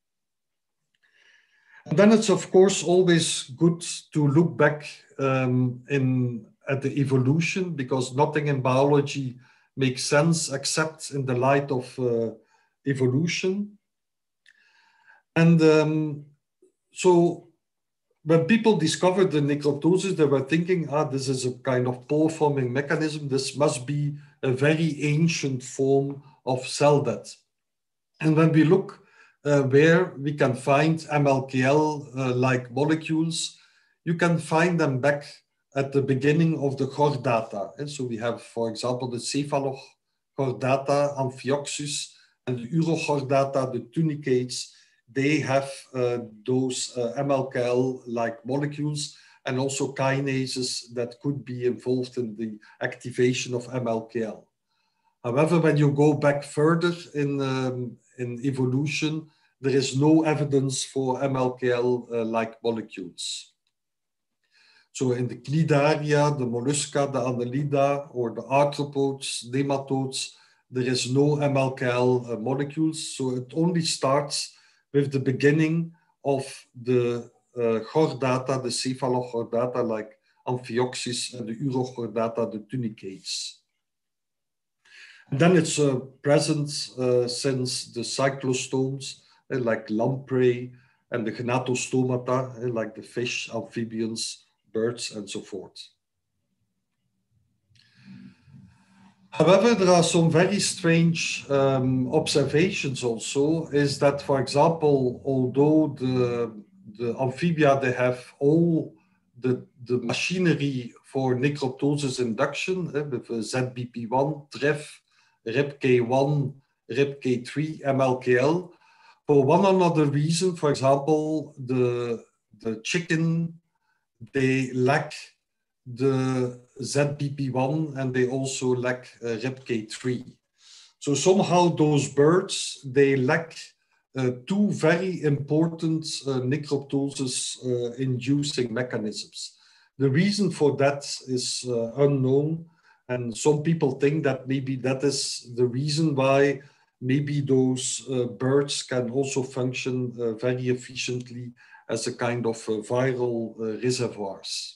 And then it's of course always good to look back at the evolution, because nothing in biology makes sense except in the light of evolution. And so when people discovered the necroptosis, they were thinking, this is a kind of pore-forming mechanism. This must be a very ancient form of cell death. And when we look where we can find MLKL-like molecules, you can find them back at the beginning of the chordata. And so we have, for example, the cephalochordata, Amphioxus, and the urochordata, the tunicates. They have those MLKL-like molecules, and also kinases that could be involved in the activation of MLKL. However, when you go back further in evolution, there is no evidence for MLKL-like molecules. So in the Cnidaria, the Mollusca, the Annelida, or the arthropods, nematodes, there is no MLKL molecules. So it only starts with the beginning of the chordata, the cephalochordata, like Amphioxus, and the urochordata, the tunicates. And then it's present since the cyclostomes, like lamprey, and the gnatostomata, like the fish, amphibians, birds, and so forth. However, there are some very strange observations also, is that, for example, although the amphibia, they have all the machinery for necroptosis induction, with ZBP1, TREF, RIPK1, RIPK3, MLKL, for one or another reason, for example, the chicken, they lack the ZBP1 and they also lack RIPK3. So somehow those birds, they lack two very important necroptosis inducing mechanisms. The reason for that is unknown, and some people think that maybe that is the reason why maybe those birds can also function very efficiently as a kind of viral reservoirs.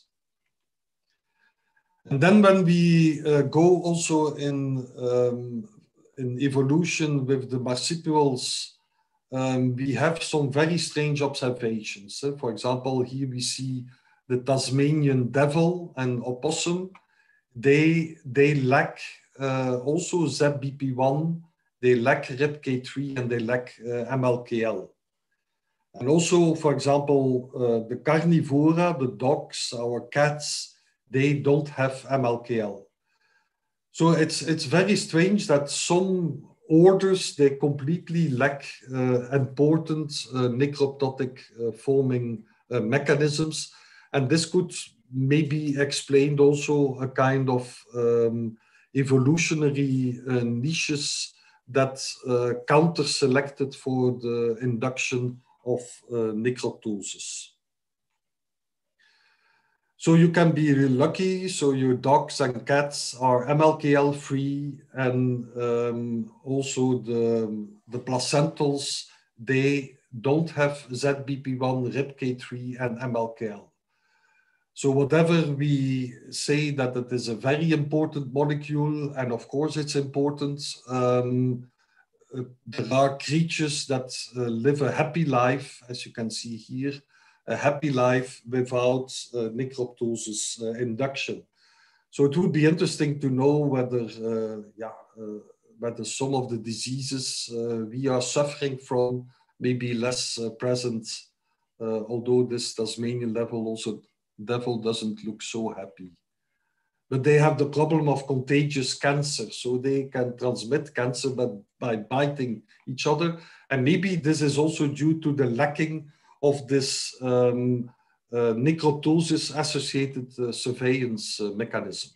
And then when we go also in evolution with the marsupials, we have some very strange observations. For example, here we see the Tasmanian devil and opossum. They lack also ZBP1, they lack RIPK3, and they lack MLKL. And also, for example, the carnivora, the dogs, our cats, they don't have MLKL. So it's very strange that some orders, they completely lack important necroptotic forming mechanisms. And this could maybe explain also a kind of evolutionary niches that counter-selected for the induction of necroptosis. So you can be lucky, so your dogs and cats are MLKL free, and also the placentals, they don't have ZBP1, RIPK3 and MLKL. So whatever we say that it is a very important molecule, and of course it's important, there are creatures that live a happy life, as you can see here, a happy life without necroptosis induction. So it would be interesting to know whether, whether some of the diseases we are suffering from may be less present, although this Tasmanian devil doesn't look so happy. But they have the problem of contagious cancer, so they can transmit cancer by biting each other. And maybe this is also due to the lacking of this necroptosis-associated surveillance mechanism.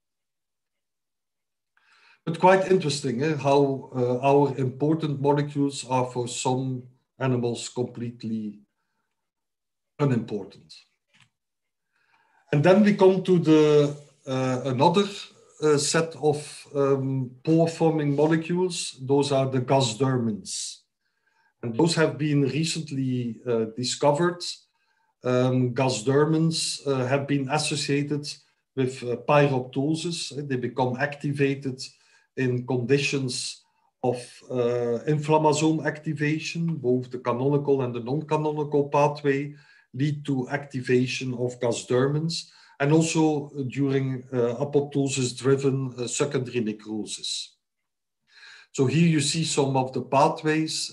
But quite interesting how our important molecules are for some animals completely unimportant. And then we come to the another set of pore-forming molecules. Those are the gasdermins. And those have been recently discovered. Gasdermins have been associated with pyroptosis. They become activated in conditions of inflammasome activation. Both the canonical and the non-canonical pathway lead to activation of gasdermins, and also during apoptosis-driven secondary necrosis. So here you see some of the pathways.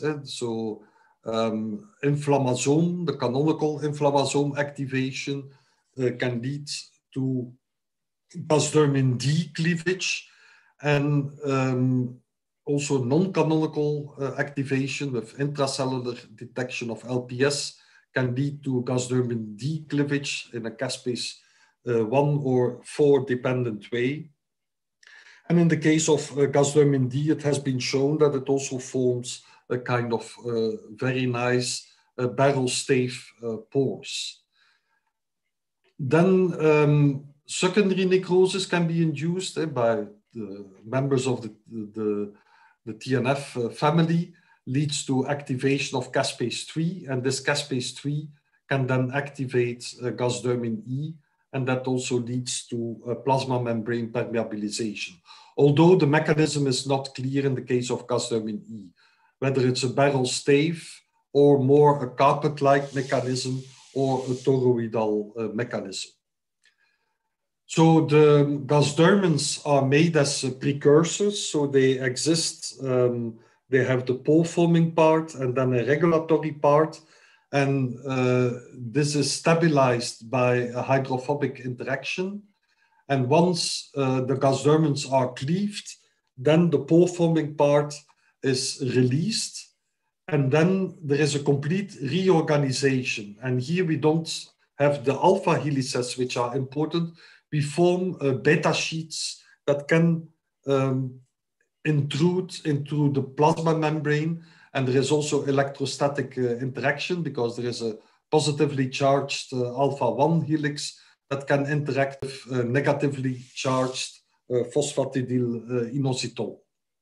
Inflammasome, the canonical inflammasome activation can lead to gasdermin D cleavage, and also non-canonical activation with intracellular detection of LPS can lead to gasdermin D cleavage in a caspase 1 or 4 dependent way. And in the case of gasdermin D, it has been shown that it also forms a kind of very nice barrel stave pores. Then secondary necrosis can be induced by the members of the TNF family, leads to activation of caspase 3, and this caspase 3 can then activate gasdermin E, and that also leads to plasma membrane permeabilization. Although the mechanism is not clear in the case of gasdermin E, whether it's a barrel stave or more a carpet-like mechanism or a toroidal mechanism. So the gasdermins are made as precursors, so they exist. They have the pore-forming part and then a regulatory part, and this is stabilized by a hydrophobic interaction. And once the gasdermins are cleaved, then the pore-forming part is released, and then there is a complete reorganization. And here we don't have the alpha helices, which are important. We form beta sheets that can intrude into the plasma membrane, and there is also electrostatic interaction because there is a positively charged alpha-1 helix that can interact with negatively charged phosphatidyl inositol.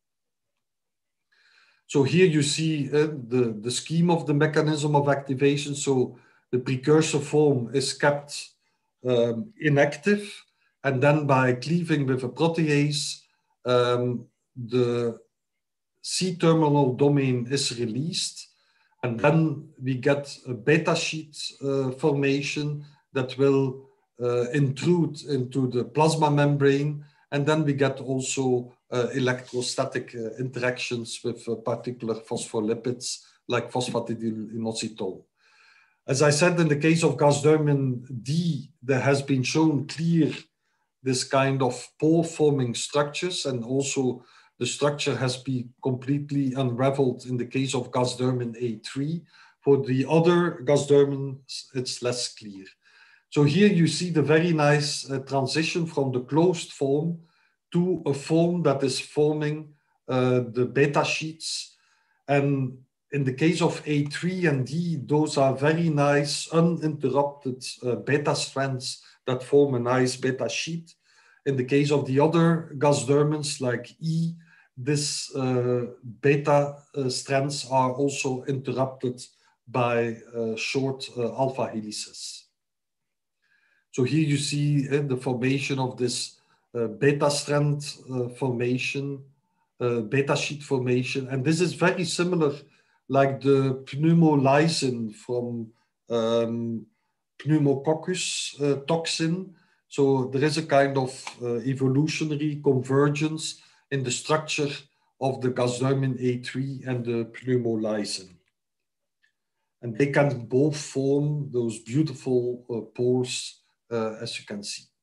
So here you see the scheme of the mechanism of activation. So the precursor form is kept inactive, and then by cleaving with a protease, the C-terminal domain is released, and then we get a beta sheet formation that will intrude into the plasma membrane, and then we get also electrostatic interactions with particular phospholipids like phosphatidyl inositol. As I said, in the case of gasdermin D, there has been shown clear this kind of pore-forming structures, and also the structure has been completely unraveled in the case of gasdermin A3. For the other gasdermins, it's less clear. So here you see the very nice transition from the closed form to a foam that is forming the beta sheets. And in the case of A3 and D, those are very nice, uninterrupted beta strands that form a nice beta sheet. In the case of the other Gasdermans like E, this beta strands are also interrupted by short alpha helices. So here you see the formation of this beta strand formation, beta sheet formation. And this is very similar like the pneumolysine from pneumococcus toxin. So there is a kind of evolutionary convergence in the structure of the Gasdermin A3 and the pneumolysine. And they can both form those beautiful pores, as you can see.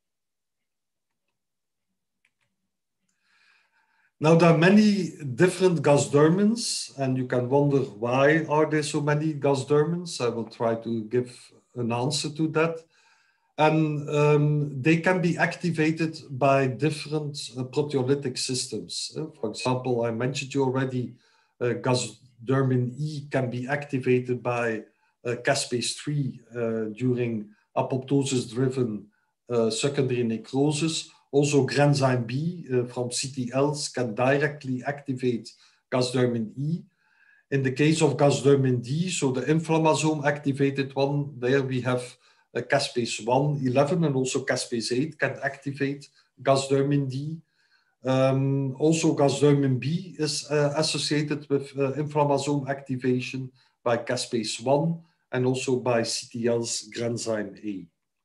Now, there are many different Gasdermans, and you can wonder why are there so many Gasdermans? I will try to give an answer to that. And they can be activated by different proteolytic systems. For example, I mentioned you already, Gasdermin E can be activated by caspase-3 during apoptosis-driven secondary necrosis. Also, granzyme B from CTLs can directly activate Gasdermin E. In the case of Gasdermin D, so the inflammasome activated one, there we have caspase-1, 11, and also caspase-8 can activate Gasdermin D. Also, Gasdermin B is associated with inflammasome activation by caspase-1 and also by CTL's granzyme A.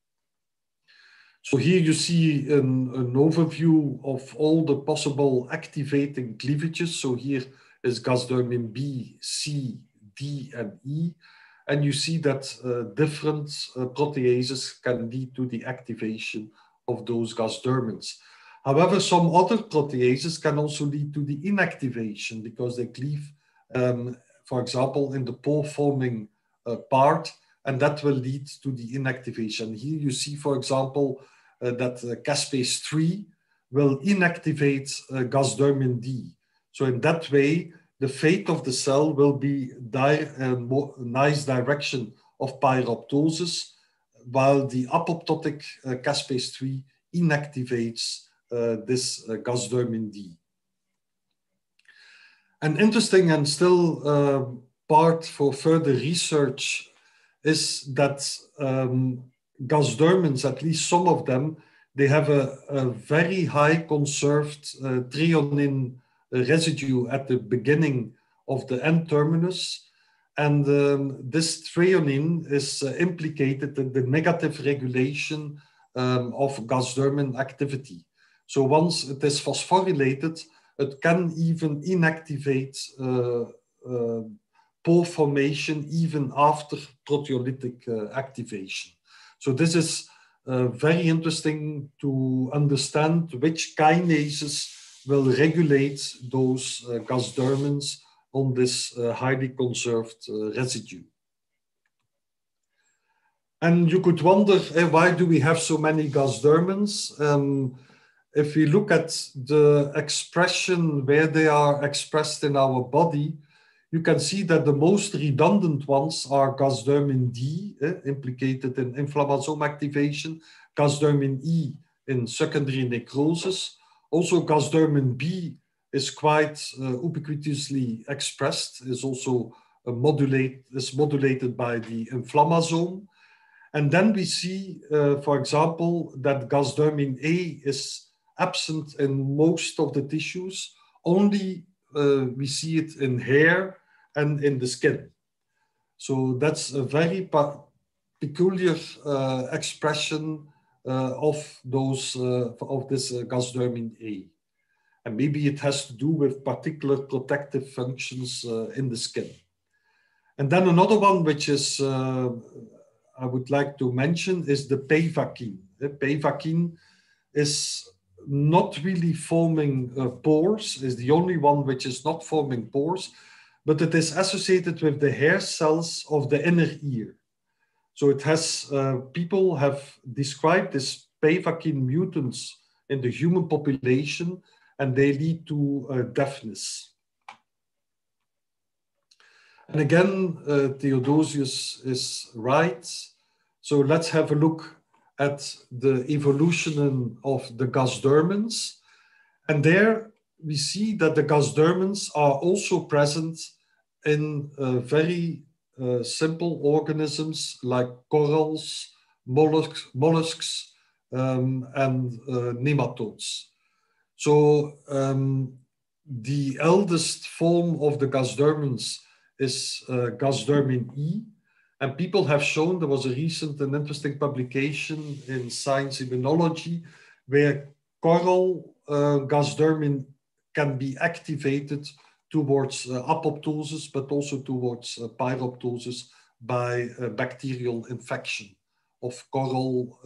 So here you see an overview of all the possible activating cleavages. So here is Gasdermin B, C, D, and E. And you see that different proteases can lead to the activation of those Gasdermans. However, some other proteases can also lead to the inactivation because they cleave, for example, in the pore-forming part, and that will lead to the inactivation. Here you see, for example, that caspase-3 will inactivate Gasdermin D. So in that way, the fate of the cell will be a nice direction of pyroptosis, while the apoptotic caspase-3 inactivates this Gasdermin D. An interesting and still part for further research is that Gasdermans, at least some of them, they have a very high conserved threonine residue at the beginning of the N-terminus. And this threonine is implicated in the negative regulation of Gasdermin activity. So once it is phosphorylated, it can even inactivate pore formation even after proteolytic activation. So this is very interesting to understand which kinases will regulate those Gasdermans on this highly conserved residue. And you could wonder, why do we have so many Gasdermans? If we look at the expression where they are expressed in our body, you can see that the most redundant ones are Gasdermin D, implicated in inflammasome activation, Gasdermin E in secondary necrosis. Also, Gasdermin B is quite ubiquitously expressed, is also modulated by the inflammasome. And then we see, for example, that Gasdermin A is absent in most of the tissues. Only we see it in hair and in the skin. So that's a very peculiar expression of this Gasdermin A. And maybe it has to do with particular protective functions in the skin. And then another one, which is, I would like to mention, is the peivakine. Peivakine is not really forming pores, is the only one which is not forming pores, but it is associated with the hair cells of the inner ear. So it has, people have described this peivakine mutants in the human population, and they lead to deafness. And again, Theodosius is right. So let's have a look at the evolution of the Gasdermens. And there we see that the Gasdermens are also present in very simple organisms like corals, mollusks, and nematodes. So the eldest form of the Gasdermens is Gasdermin E. And people have shown, there was a recent and interesting publication in Science Immunology where coral Gasdermin can be activated towards apoptosis, but also towards pyroptosis by bacterial infection of coral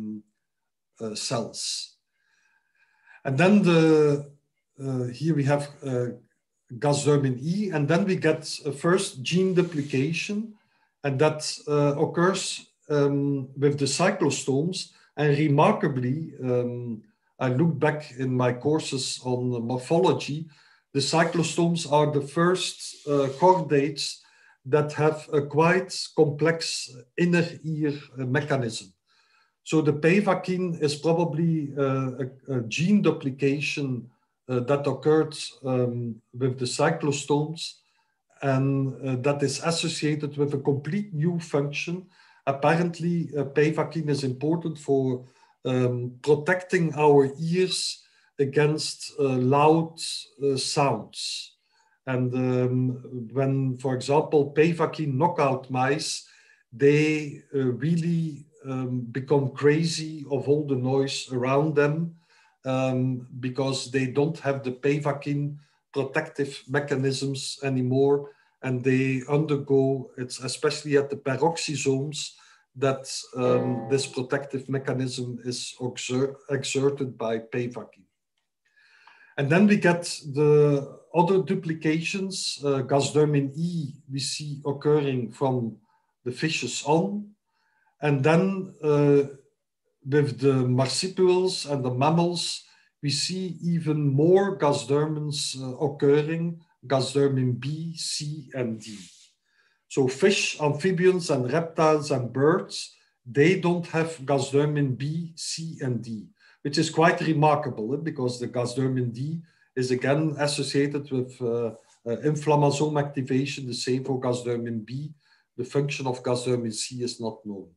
cells. And then here we have Gasdermin E, and then we get first gene duplication, and that occurs with the cyclostomes. And remarkably, I look back in my courses on morphology, the cyclostomes are the first chordates that have a quite complex inner ear mechanism. So the pevakin is probably a gene duplication that occurred with the cyclostomes, and that is associated with a complete new function. Apparently, pevakin is important for protecting our ears against loud sounds. And when, for example, pevakin knockout mice, they really become crazy of all the noise around them because they don't have the pevakin protective mechanisms anymore, and they undergo, it's especially at the peroxisomes, that this protective mechanism is exerted by pevakin. And then we get the other duplications, Gasdermin E, we see occurring from the fishes on. And then with the marsupials and the mammals, we see even more Gasdermens occurring, Gasdermin B, C, and D. So fish, amphibians, and reptiles and birds, they don't have Gasdermin B, C, and D, which is quite remarkable because the Gasdermin D is again associated with inflammasome activation, the same for Gasdermin B. The function of Gasdermin C is not known.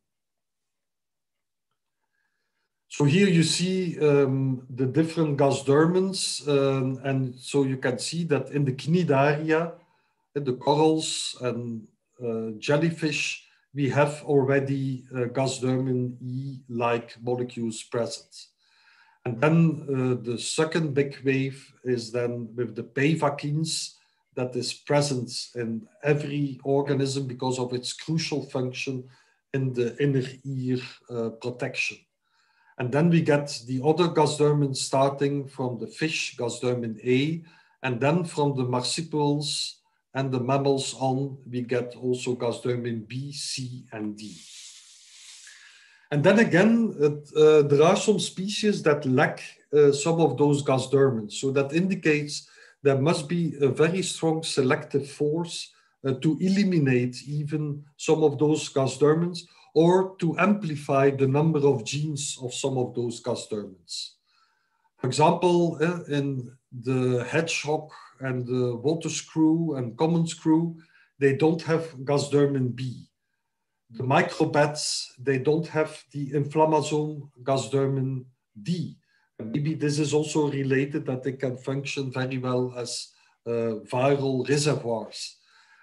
So here you see the different Gasdermens, and so you can see that in the cnidaria, the corals and jellyfish, we have already Gasdermin E-like molecules present. And then the second big wave is then with the pevakins that is present in every organism because of its crucial function in the inner ear protection. And then we get the other Gasdermens starting from the fish, Gasdermin A, and then from the marsupials and the mammals on, we get also Gasdermin B, C, and D. And then again, there are some species that lack some of those Gasdermens. So that indicates there must be a very strong selective force to eliminate even some of those Gasdermens, or to amplify the number of genes of some of those Gasdermens. For example, in the hedgehog and the water screw and common screw, they don't have Gasdermin B. The microbats, they don't have the inflammasome Gasdermin D. And maybe this is also related that they can function very well as viral reservoirs.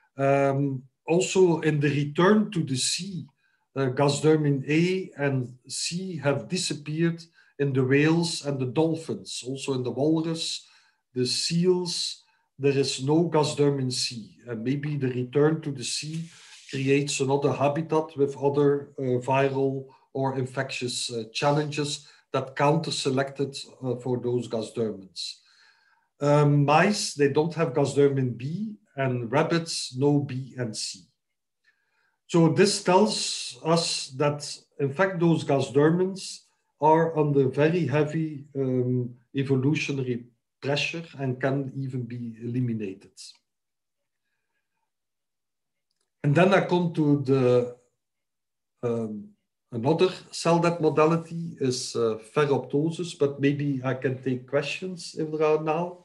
Also, in the return to the sea, Gasdermin A and C have disappeared in the whales and the dolphins. Also in the walrus, the seals, there is no Gasdermin C. And maybe the return to the sea creates another habitat with other viral or infectious challenges that counter-selected for those Gasdermens. Mice, they don't have Gasdermin B, and rabbits, no B and C. So this tells us that, in fact, those Gasdermens are under very heavy evolutionary pressure and can even be eliminated. And then I come to the another cell death modality is ferroptosis, but maybe I can take questions if there are now.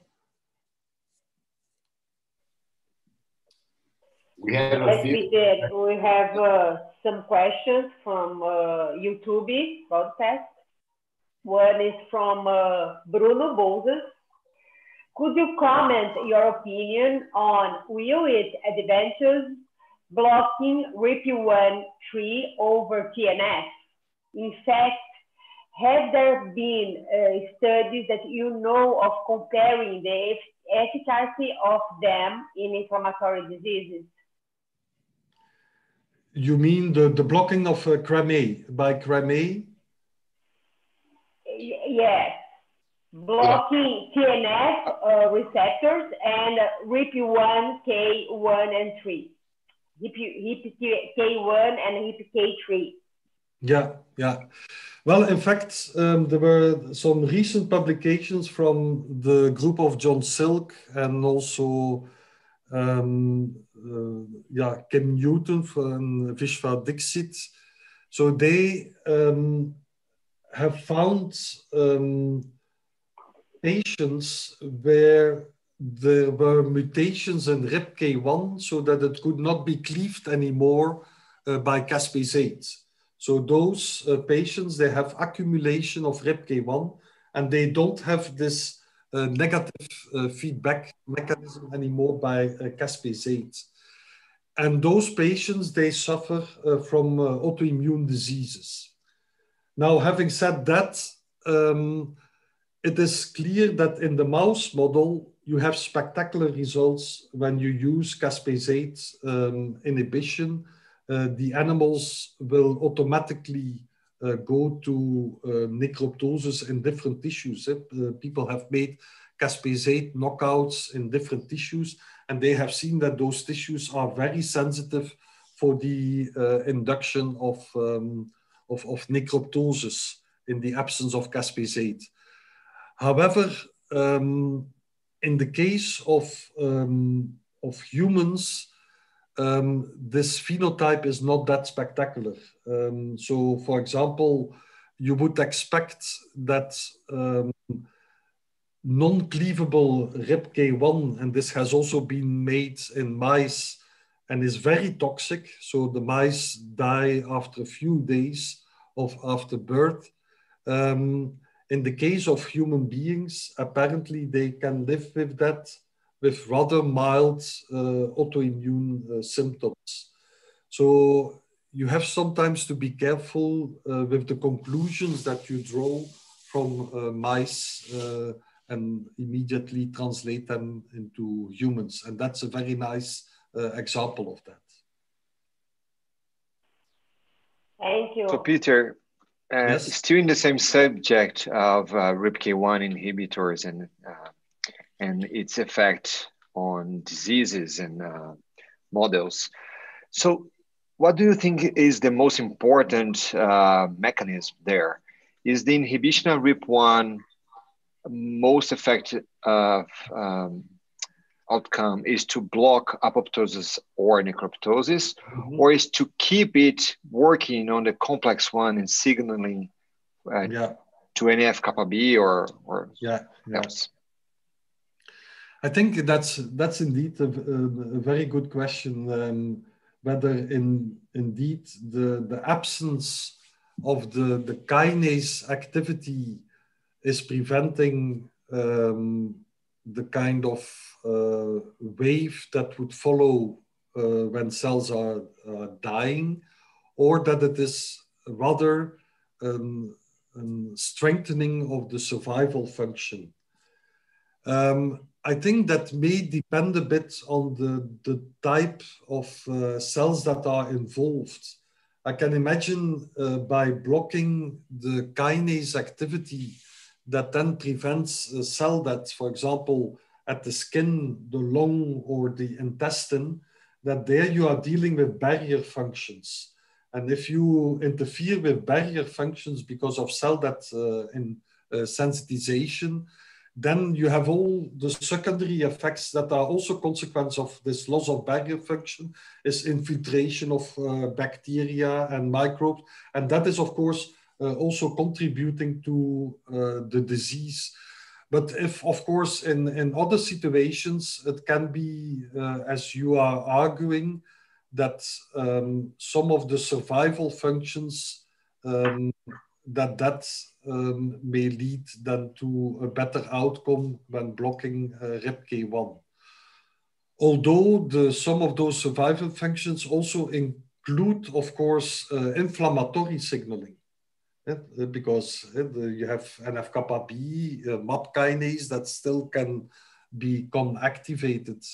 We have yes, we did. We have some questions from YouTube broadcast. One is from Bruno Bozes. Could you comment your opinion on will it advantage blocking RIP1/3 over TNF? In fact, have there been studies that you know of comparing the efficacy of them in inflammatory diseases? You mean the blocking of CRAM-A by CRAM-A? Yes. Blocking TNF receptors and RIP1, K1, and 3. HIP-K1 and HIP-K3. Yeah, yeah. Well, in fact, there were some recent publications from the group of John Silk and also Kim Newton and Vishwa Dixit. So they have found patients where there were mutations in RIPK1 so that it could not be cleaved anymore by caspase-8. So those patients, they have accumulation of RIPK1 and they don't have this negative feedback mechanism anymore by caspase-8. And those patients, they suffer from autoimmune diseases. Now, having said that, it is clear that in the mouse model, you have spectacular results when you use caspase-8 inhibition. The animals will automatically go to necroptosis in different tissues. People have made caspase-8 knockouts in different tissues, and they have seen that those tissues are very sensitive for the induction of necroptosis in the absence of caspase-8. However, in the case of humans, this phenotype is not that spectacular. So, for example, you would expect that non-cleavable RIPK1, and this has also been made in mice and is very toxic. So the mice die after a few days after birth. In the case of human beings, apparently they can live with that with rather mild autoimmune symptoms. So you have sometimes to be careful with the conclusions that you draw from mice and immediately translate them into humans. And that's a very nice example of that. Thank you. So Peter, yes? Still in the same subject of RIPK1 inhibitors and its effect on diseases and models. So what do you think is the most important mechanism there? Is the inhibition of RIP1 most effective outcome is to block apoptosis or necroptosis, or is to keep it working on the complex one and signaling to NF-kappa B or else? I think that's indeed a very good question. Whether indeed the absence of the kinase activity is preventing the kind of wave that would follow when cells are dying, or that it is rather strengthening of the survival function. I think that may depend a bit on the type of cells that are involved. I can imagine by blocking the kinase activity that then prevents cell death, for example, at the skin, the lung, or the intestine, that there you are dealing with barrier functions. And if you interfere with barrier functions because of cell death sensitization, then you have all the secondary effects that are also consequence of this loss of barrier function, is infiltration of bacteria and microbes. And that is, of course, also contributing to the disease. But if, of course, in other situations, it can be, as you are arguing, that some of the survival functions may lead then to a better outcome when blocking RIPK1. Although some of those survival functions also include, of course, inflammatory signaling. Because you have NF-kappa B, MAP kinase that still can become activated.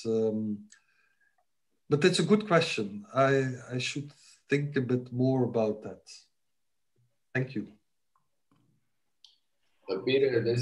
But it's a good question. I should think a bit more about that. Thank you. Peter, there's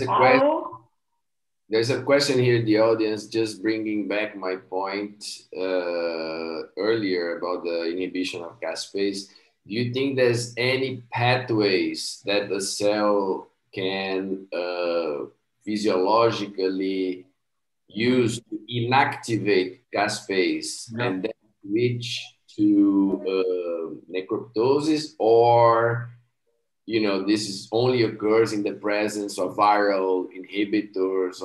a question here in the audience, just bringing back my point earlier about the inhibition of caspase. Do you think there's any pathways that the cell can physiologically use to inactivate caspase and then switch to necroptosis, or this is only occurs in the presence of viral inhibitors?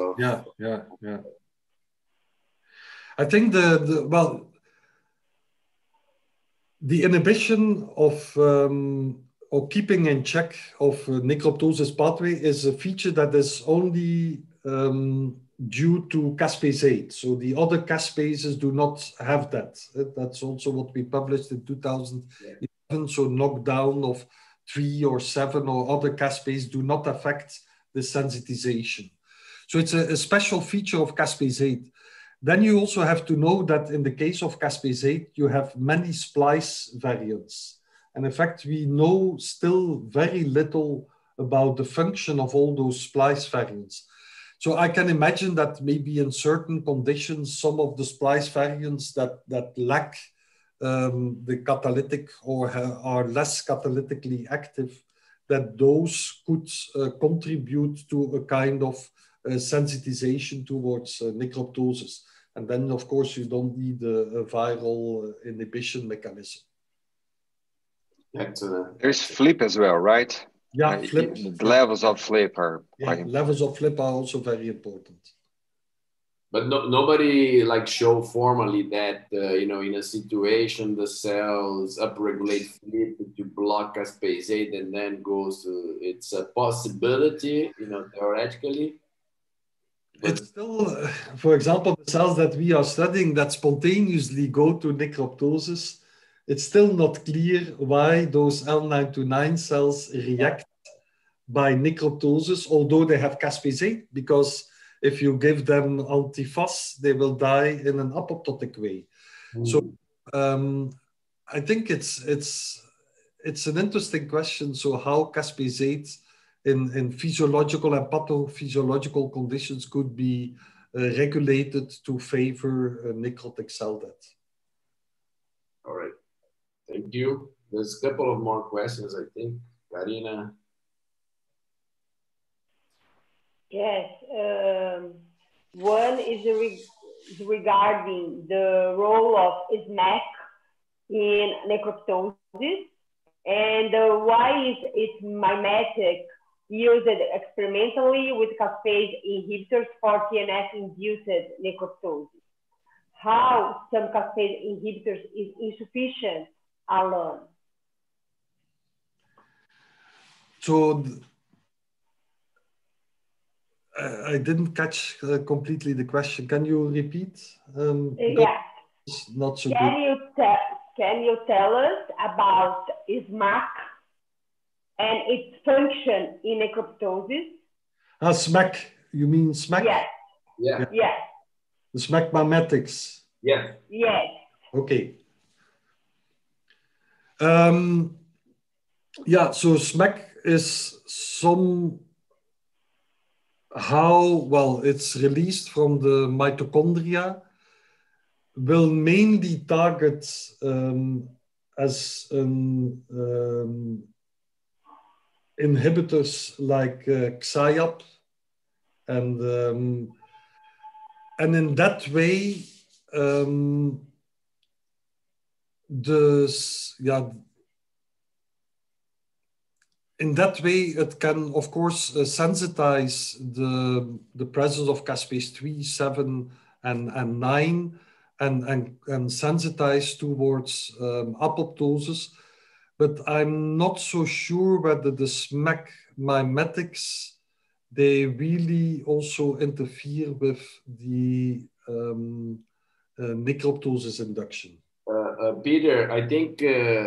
I think the inhibition of or keeping in check of necroptosis pathway is a feature that is only due to caspase 8. So the other caspases do not have that. That's also what we published in 2011. So knockdown of 3 or 7 or other caspases do not affect the sensitization. So it's a special feature of caspase 8. Then you also have to know that in the case of caspase 8, you have many splice variants. And in fact, we know still very little about the function of all those splice variants. So I can imagine that maybe in certain conditions, some of the splice variants that lack the catalytic or are less catalytically active, that those could contribute to a kind of sensitization towards necroptosis. And then, of course, you don't need a viral inhibition mechanism. Excellent. There's FLIP as well, right? Yeah, FLIP. The levels of FLIP are levels of FLIP are also very important. But nobody show formally that in a situation the cells upregulate FLIP to block caspase 8 and then goes to, it's a possibility, theoretically. But it's still, for example, the cells that we are studying that spontaneously go to necroptosis, it's still not clear why those L929 cells react by necroptosis, although they have caspase 8, because if you give them anti-FAS, they will die in an apoptotic way. So I think it's an interesting question. So how caspase 8 in physiological and pathophysiological conditions could be regulated to favor necrotic cell death. All right, thank you. There's a couple of more questions, I think. Karina. Yes, one is regarding the role of SMAC in necroptosis, and why is its mimetic used experimentally with caspase inhibitors for TNF-induced necroptosis? How some caspase inhibitors is insufficient alone? So I didn't catch completely the question. Can you repeat? Yeah. It's not so good. Can you tell us about SMAC and its function in necroptosis? SMAC, you mean SMAC? Yes. Yeah. Yes. The SMAC mimetics. Yeah. Yes. Okay. Yeah, so SMAC is it's released from the mitochondria, will mainly target as inhibitors like XIAP, and in that way, in that way, it can, of course, sensitize the presence of caspase 3, 7, and 9, and sensitize towards apoptosis. But I'm not so sure whether the SMAC mimetics, they really also interfere with the necroptosis induction. Peter, I think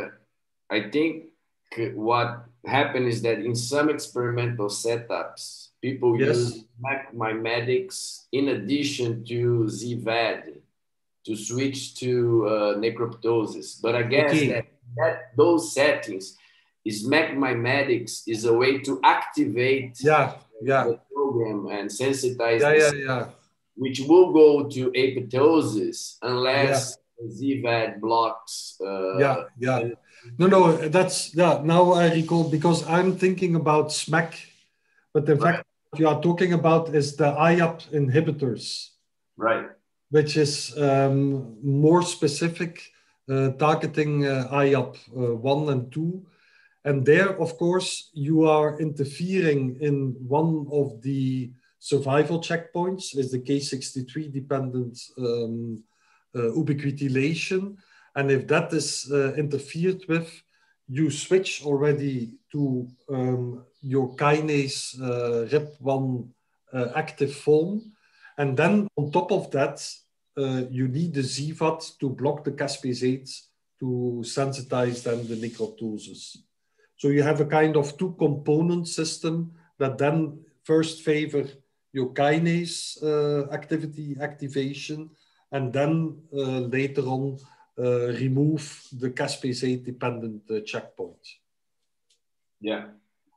what happened is that in some experimental setups, people use SMAC mimetics in addition to ZVAD to switch to necroptosis. But I guess that those settings, SMAC mimetics is a way to activate the program and sensitize which will go to apoptosis unless ZVAD blocks. No, that's, now I recall, because I'm thinking about SMAC, but in fact, what you are talking about is the IAP inhibitors. Right. Which is more specific, targeting IAP 1 and 2. And there, of course, you are interfering in one of the survival checkpoints, is the K63 dependent ubiquitination. And if that is interfered with, you switch already to your kinase RIP1 active form. And then on top of that, you need the ZVAD to block the caspase 8 to sensitize then the necroptosis. So you have a kind of two-component system that then first favor your kinase activation, and then later on remove the caspase 8 dependent checkpoint. Yeah.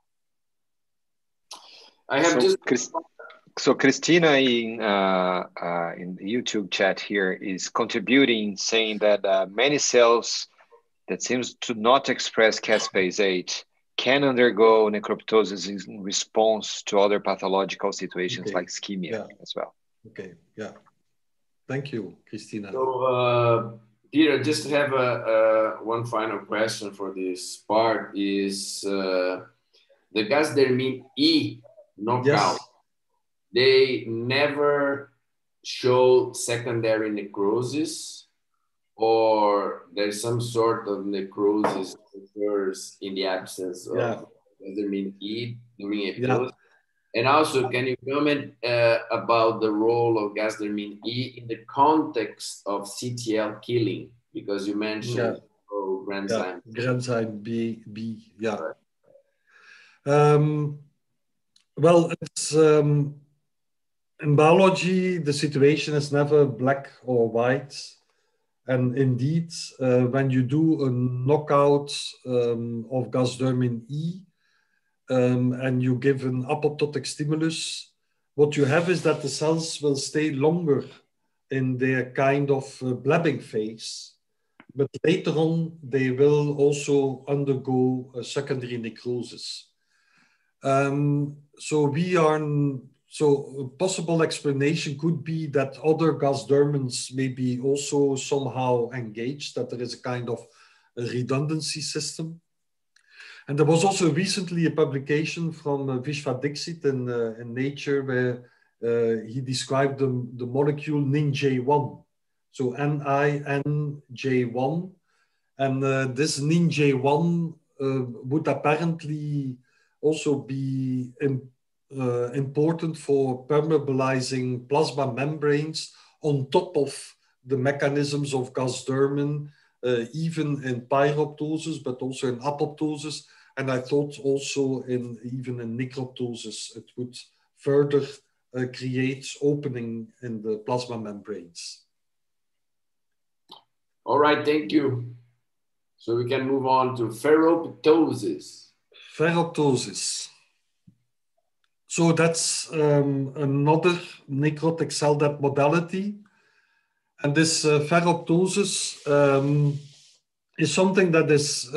I have So Christina in the YouTube chat here is contributing, saying that many cells that seems to not express caspase 8 can undergo necroptosis in response to other pathological situations like ischemia as well. Okay, thank you, Christina. So Peter, just to have one final question for this part is the Gasdermin E knockout. They never show secondary necrosis, or there's some sort of necrosis that occurs in the absence of Gasdermin E during epilepsy. And also, can you comment about the role of Gasdermin E in the context of CTL killing? Because you mentioned granzyme. Granzyme B. Well, it's in biology, the situation is never black or white. And indeed, when you do a knockout of Gasdermin E and you give an apoptotic stimulus, what you have is that the cells will stay longer in their kind of blabbing phase. But later on, they will also undergo a secondary necrosis. So a possible explanation could be that other Gasdermins may be also somehow engaged, that there is a kind of a redundancy system. And there was also recently a publication from Vishwa Dixit in Nature where he described the molecule NINJ1. So NINJ1. And this NINJ1 would apparently also be important for permeabilizing plasma membranes on top of the mechanisms of Gasdermin, even in pyroptosis, but also in apoptosis. And I thought also even in necroptosis, it would further create opening in the plasma membranes. All right, thank you. So we can move on to ferroptosis. Ferroptosis. So that's another necrotic cell death modality. And this ferroptosis is something that is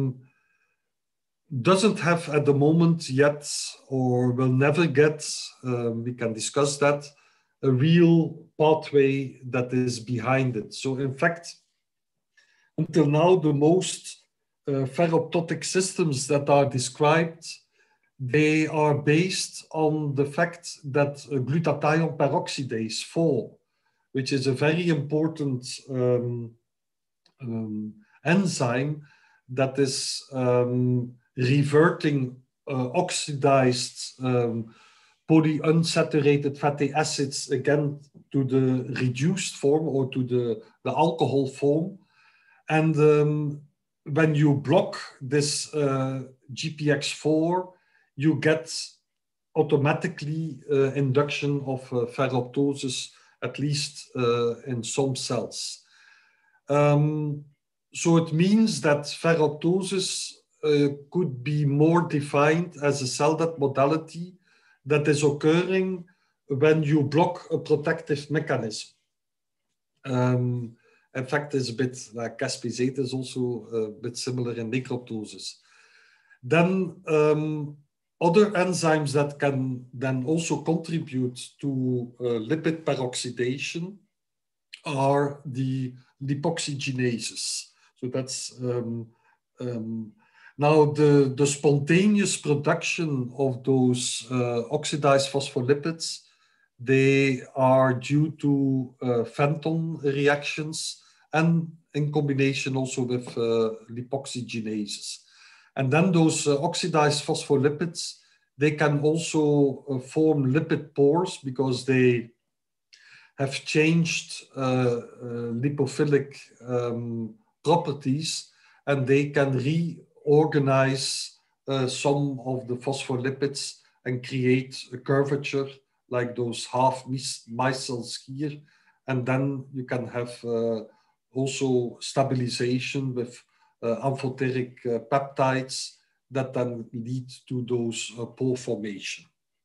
doesn't have at the moment yet, or will never get, we can discuss that, a real pathway that is behind it. So in fact, until now, the most ferroptotic systems that are described, they are based on the fact that glutathione peroxidase 4, which is a very important enzyme that is reverting oxidized polyunsaturated fatty acids again to the reduced form or to the alcohol form. And when you block this GPX4, you get automatically induction of ferroptosis, at least in some cells. So it means that ferroptosis could be more defined as a cell death modality that is occurring when you block a protective mechanism. In fact, it's a bit like caspase-8 is also a bit similar in necroptosis. Then other enzymes that can then also contribute to lipid peroxidation are the lipoxygenases. So that's now the spontaneous production of those oxidized phospholipids, they are due to Fenton reactions and in combination also with lipoxygenases. And then those oxidized phospholipids, they can also form lipid pores because they have changed lipophilic properties, and they can reorganize some of the phospholipids and create a curvature like those half micelles here. And then you can have also stabilization with amphoteric peptides that then lead to those pore formation.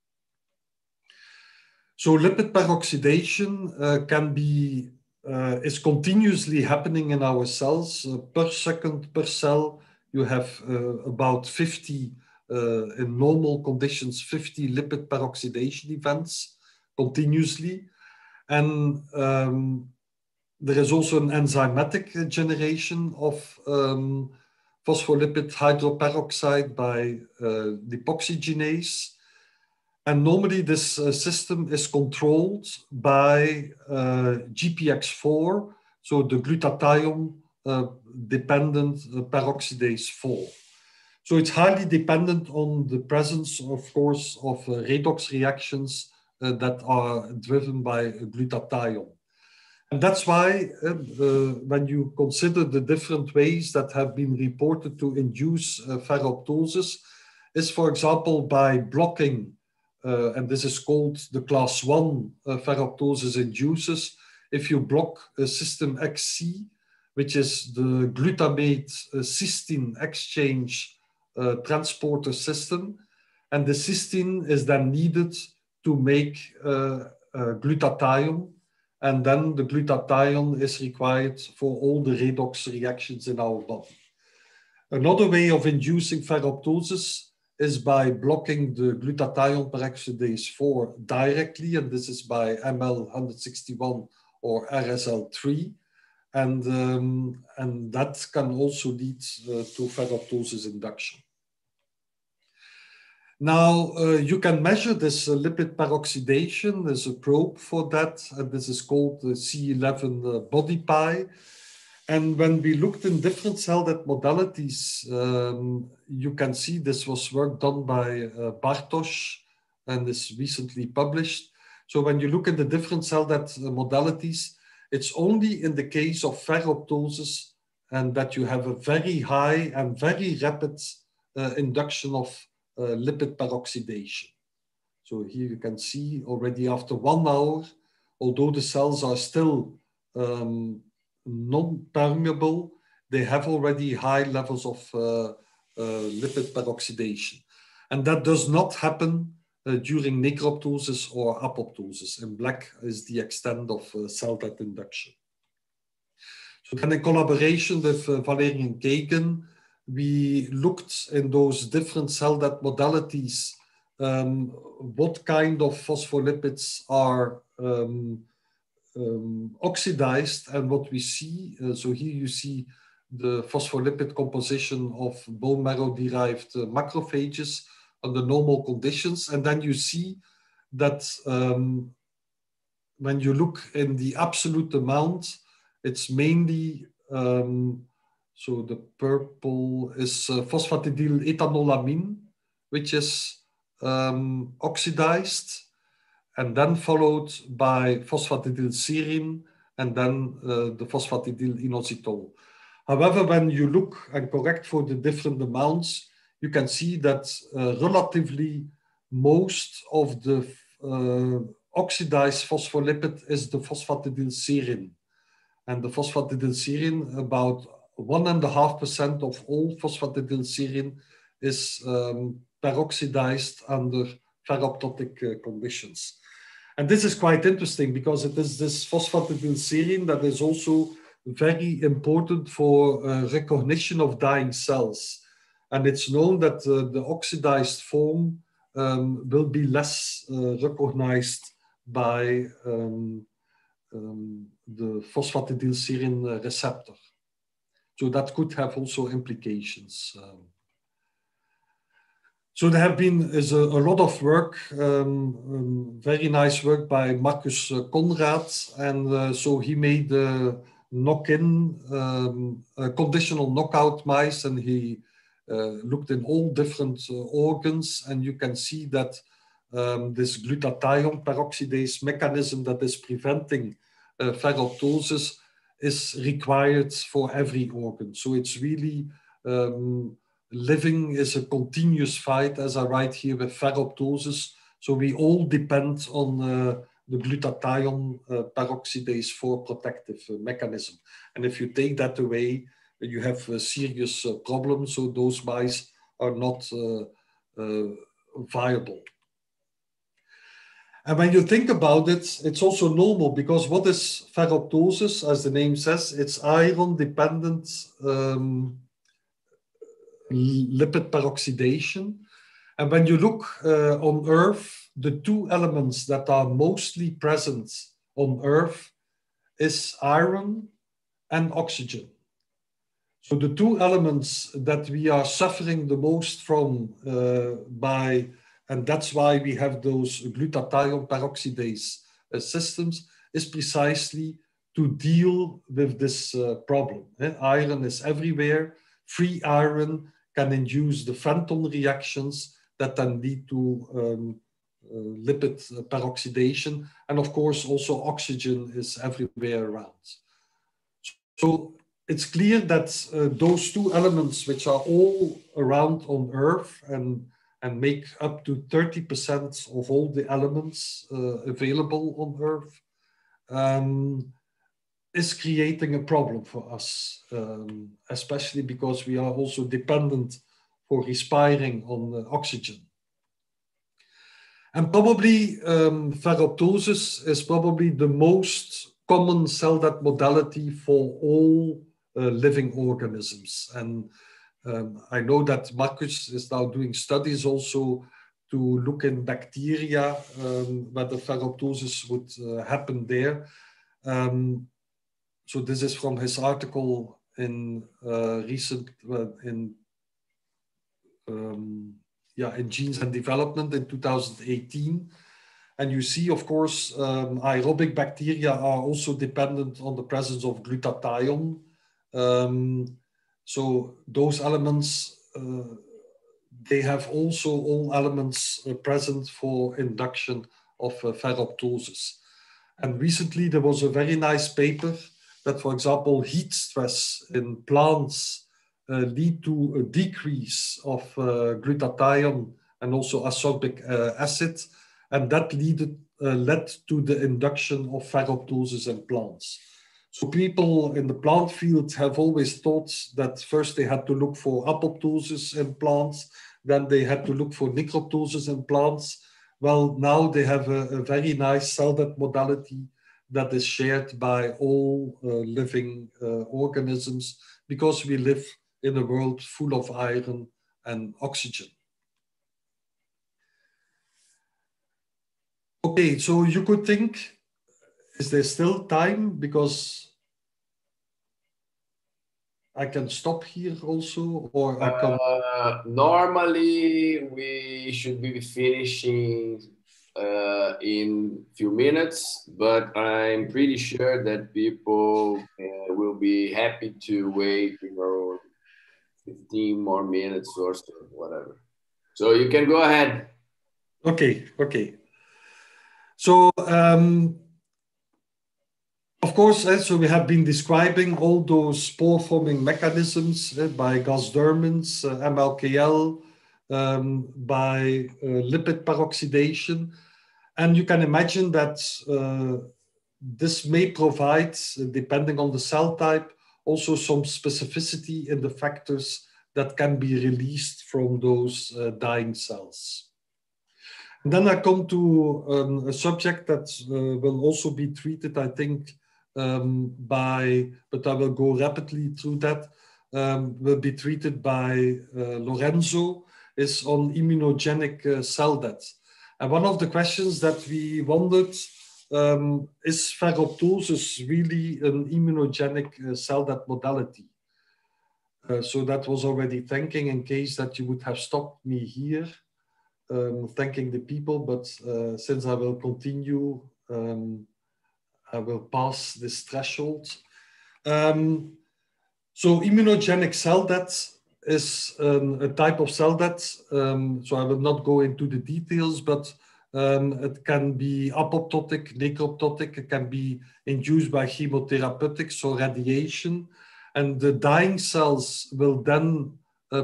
So lipid peroxidation can be, is continuously happening in our cells. Per second, per cell, you have about 50, in normal conditions, 50 lipid peroxidation events continuously. And there is also an enzymatic generation of phospholipid hydroperoxide by lipoxygenase. And normally this system is controlled by GPX4, so the glutathione dependent peroxidase 4. So it's highly dependent on the presence, of course, of redox reactions that are driven by glutathione. And that's why when you consider the different ways that have been reported to induce ferroptosis, is, for example, by blocking, and this is called the class 1 ferroptosis inducers, if you block system XC, which is the glutamate cysteine exchange transporter system, and the cysteine is then needed to make glutathione, and then the glutathione is required for all the redox reactions in our body. Another way of inducing ferroptosis is by blocking the glutathione peroxidase 4 directly, and this is by ML161 or RSL3, and that can also lead to ferroptosis induction. Now, you can measure this lipid peroxidation. There's a probe for that, and this is called the C11 BodyPy. And when we looked in different cell death modalities, you can see this was work done by Bartosz and is recently published. So when you look at the different cell death modalities, it's only in the case of ferroptosis and that you have a very high and very rapid induction of lipid peroxidation. So here you can see already after 1 hour, although the cells are still non-permeable, they have already high levels of lipid peroxidation. And that does not happen during necroptosis or apoptosis. In black is the extent of cell death induction. So then in collaboration with Valerian Kagan, we looked in those different cell death modalities, what kind of phospholipids are oxidized, and what we see. So here you see the phospholipid composition of bone marrow derived macrophages under normal conditions. And then you see that when you look in the absolute amount, it's mainly, so the purple is phosphatidyl ethanolamine, which is oxidized, and then followed by phosphatidylserine, and then the phosphatidylinositol. However, when you look and correct for the different amounts, you can see that relatively most of the oxidized phospholipid is the phosphatidylserine. And the phosphatidylserine, about 1.5% of all phosphatidylserine is peroxidized under ferroptotic conditions. And this is quite interesting because it is this phosphatidylserine that is also very important for recognition of dying cells. And it's known that the oxidized form will be less recognized by the phosphatidylserine receptor. So that could have also implications. So there have been a lot of work, very nice work by Marcus Conrad, and so he made knock-in conditional knockout mice, and he looked in all different organs, and you can see that this glutathione peroxidase mechanism that is preventing ferroptosis is required for every organ. So it's really living is a continuous fight, as I write here, with ferroptosis. So we all depend on the glutathione peroxidase for protective mechanism. And if you take that away, you have serious problems. So those mice are not viable. And when you think about it, it's also normal, because what is ferroptosis? As the name says, it's iron-dependent lipid peroxidation. And when you look on Earth, the two elements that are mostly present on Earth is iron and oxygen. So the two elements that we are suffering the most from and that's why we have those glutathione peroxidase systems, is precisely to deal with this problem. Iron is everywhere. Free iron can induce the Fenton reactions that then lead to lipid peroxidation. And of course, also oxygen is everywhere around. So it's clear that those two elements, which are all around on Earth and make up to 30% of all the elements available on Earth, is creating a problem for us, especially because we are also dependent for respiring on oxygen. And probably ferroptosis is probably the most common cell death modality for all living organisms. And I know that Marcus is now doing studies also to look in bacteria, whether ferroptosis would happen there. So this is from his article in in Genes and Development in 2018. And you see, of course, aerobic bacteria are also dependent on the presence of glutathione. So those elements, they have also all elements present for induction of ferroptosis. And recently there was a very nice paper that, for example, heat stress in plants lead to a decrease of glutathione and also ascorbic acid, and that led to the induction of ferroptosis in plants. So people in the plant field have always thought that first they had to look for apoptosis in plants, then they had to look for necroptosis in plants. Well, now they have a very nice cell death modality that is shared by all living organisms, because we live in a world full of iron and oxygen. Okay, so you could think, is there still time? Because I can stop here also, or I can... Normally, we should be finishing in a few minutes, but I'm pretty sure that people will be happy to wait, 15 more minutes or so, whatever. So you can go ahead. Okay, okay. So, of course, so we have been describing all those spore-forming mechanisms by Gas-Dermans, MLKL, by lipid peroxidation. And you can imagine that this may provide, depending on the cell type, also some specificity in the factors that can be released from those dying cells. And then I come to a subject that will also be treated, I think, but I will go rapidly through that, will be treated by Lorenzo, is on immunogenic cell death. And one of the questions that we wondered, is ferroptosis really an immunogenic cell death modality? So that was already thanking, in case that you would have stopped me here, thanking the people, but since I will continue, I will pass this threshold. So immunogenic cell death is a type of cell death. So I will not go into the details, but it can be apoptotic, necroptotic. It can be induced by chemotherapeutics or radiation. And the dying cells will then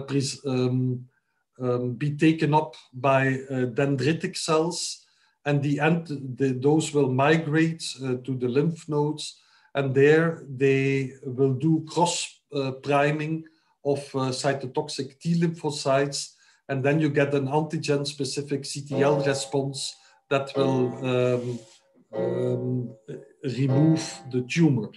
be taken up by dendritic cells, and those will migrate to the lymph nodes, and there they will do cross-priming of cytotoxic T lymphocytes, and then you get an antigen-specific CTL response that will remove the tumor.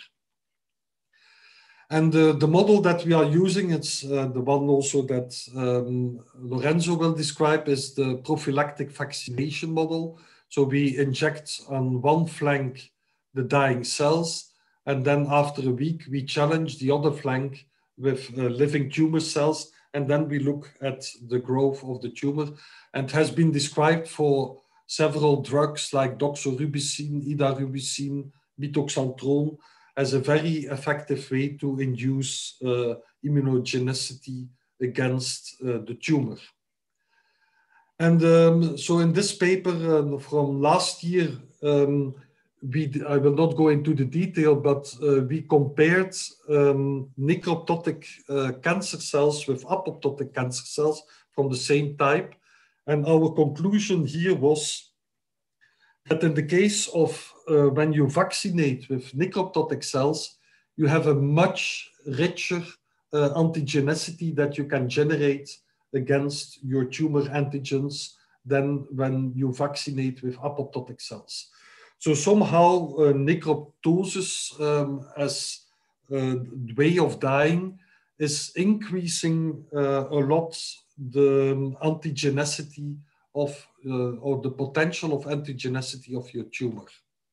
And the model that we are using, it's the one also that Lorenzo will describe, is the prophylactic vaccination model. So we inject on one flank the dying cells, and then after a week, we challenge the other flank with living tumor cells, and then we look at the growth of the tumor. And it has been described for several drugs like doxorubicin, idarubicin, mitoxantrone, as a very effective way to induce immunogenicity against the tumor. And so in this paper from last year, I will not go into the detail, but we compared necroptotic cancer cells with apoptotic cancer cells from the same type. And our conclusion here was that in the case of when you vaccinate with necroptotic cells, you have a much richer antigenicity that you can generate against your tumor antigens than when you vaccinate with apoptotic cells. So somehow necroptosis as a way of dying is increasing a lot the antigenicity of, or the potential of antigenicity of your tumor.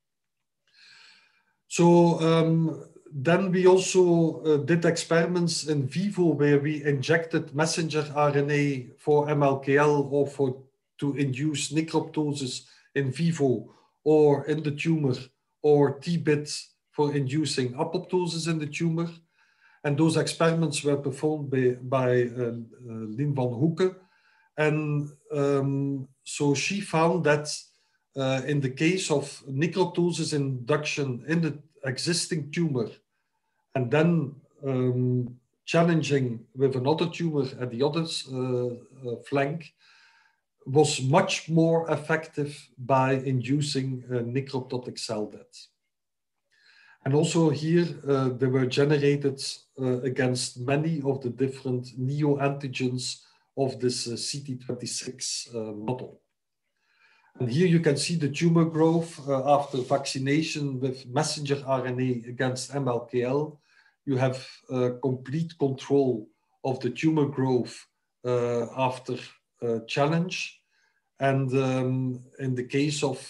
So then we also did experiments in vivo where we injected messenger RNA for MLKL or to induce necroptosis in vivo or in the tumor, or T-bit for inducing apoptosis in the tumor. And those experiments were performed by Lien van Hoeke. And so she found that in the case of necroptosis induction in the existing tumor, and then challenging with another tumor at the other flank, was much more effective by inducing necroptotic cell death. And also here, they were generated against many of the different neoantigens of this CD26 model. And here you can see the tumor growth after vaccination with messenger RNA against MLKL. You have complete control of the tumor growth after challenge. And in the case of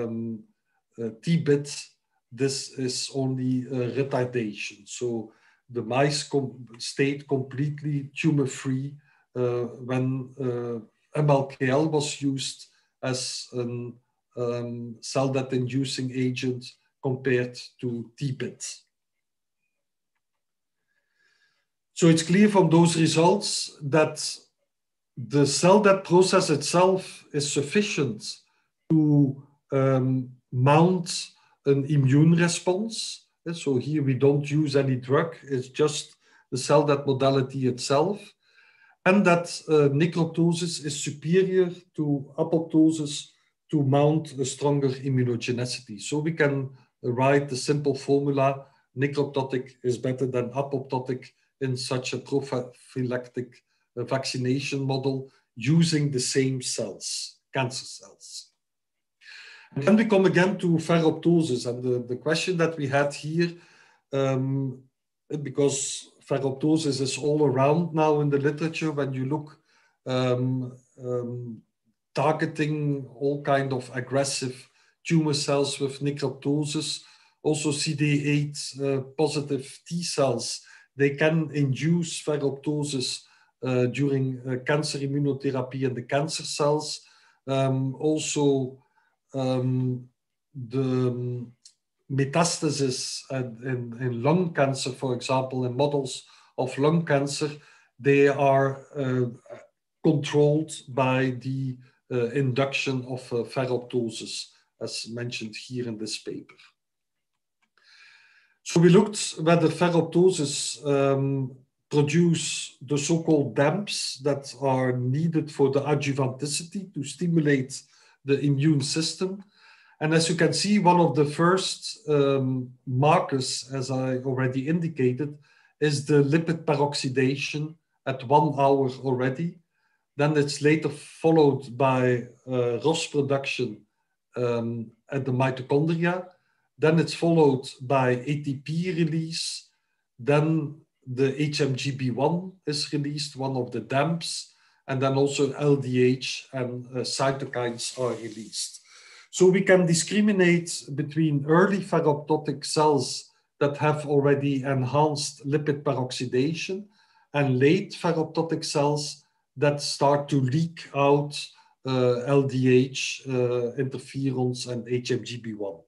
TBIT, this is only retardation. So the mice stayed completely tumor-free when MLKL was used as a cell death-inducing agent compared to TBIT. So it's clear from those results that the cell death process itself is sufficient to mount an immune response. So here we don't use any drug, it's just the cell death modality itself. And that necroptosis is superior to apoptosis to mount a stronger immunogenicity. So we can write the simple formula, necroptotic is better than apoptotic in such a prophylactic vaccination model using the same cells, cancer cells. And then we come again to ferroptosis, and the question that we had here, because ferroptosis is all around now in the literature, when you look targeting all kind of aggressive tumor cells with necroptosis, also CD8 positive T cells, they can induce ferroptosis during cancer immunotherapy in the cancer cells. Also, the metastasis in lung cancer, for example, in models of lung cancer, they are controlled by the induction of ferroptosis, as mentioned here in this paper. So we looked whether ferroptosis produce the so-called DAMPs that are needed for the adjuvanticity to stimulate the immune system. And as you can see, one of the first markers, as I already indicated, is the lipid peroxidation at 1 hour already. Then it's later followed by ROS production at the mitochondria. Then it's followed by ATP release. Then the HMGB1 is released, one of the DAMPs, and then also LDH and cytokines are released. So we can discriminate between early ferroptotic cells that have already enhanced lipid peroxidation and late ferroptotic cells that start to leak out LDH, interferons, and HMGB1.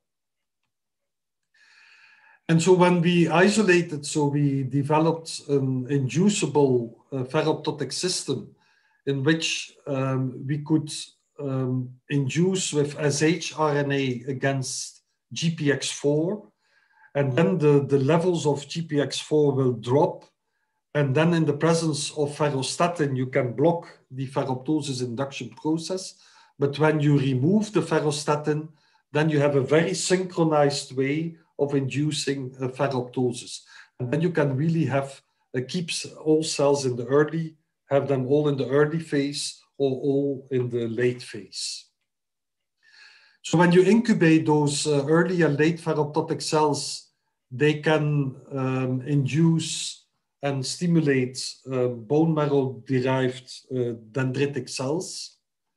And so when we isolated, so we developed an inducible ferroptotic system in which we could induce with shRNA against GPX4, and then the levels of GPX4 will drop, and then in the presence of ferrostatin, you can block the ferroptosis induction process. But when you remove the ferrostatin, then you have a very synchronized way of inducing ferroptosis. And then you can really have, keeps all cells in the early, have them all in the early phase or all in the late phase. So when you incubate those early and late ferroptotic cells, they can induce and stimulate bone marrow-derived dendritic cells.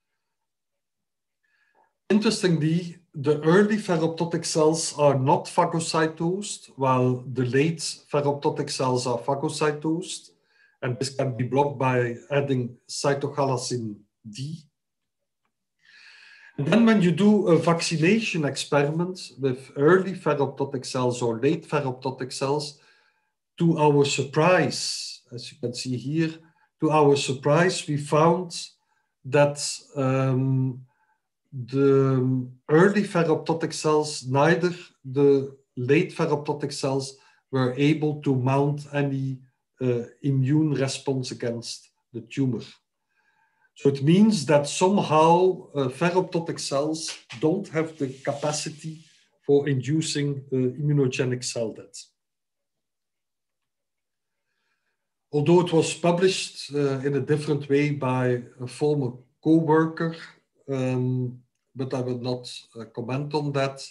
Interestingly, the early ferroptotic cells are not phagocytosed, while the late ferroptotic cells are phagocytosed, and this can be blocked by adding cytochalacin D. And then when you do a vaccination experiment with early ferroptotic cells or late ferroptotic cells, to our surprise, as you can see here, to our surprise, we found that the early ferroptotic cells, neither the late ferroptotic cells, were able to mount any immune response against the tumor. So it means that somehow ferroptotic cells don't have the capacity for inducing immunogenic cell death. Although it was published in a different way by a former co-worker, but I will not comment on that.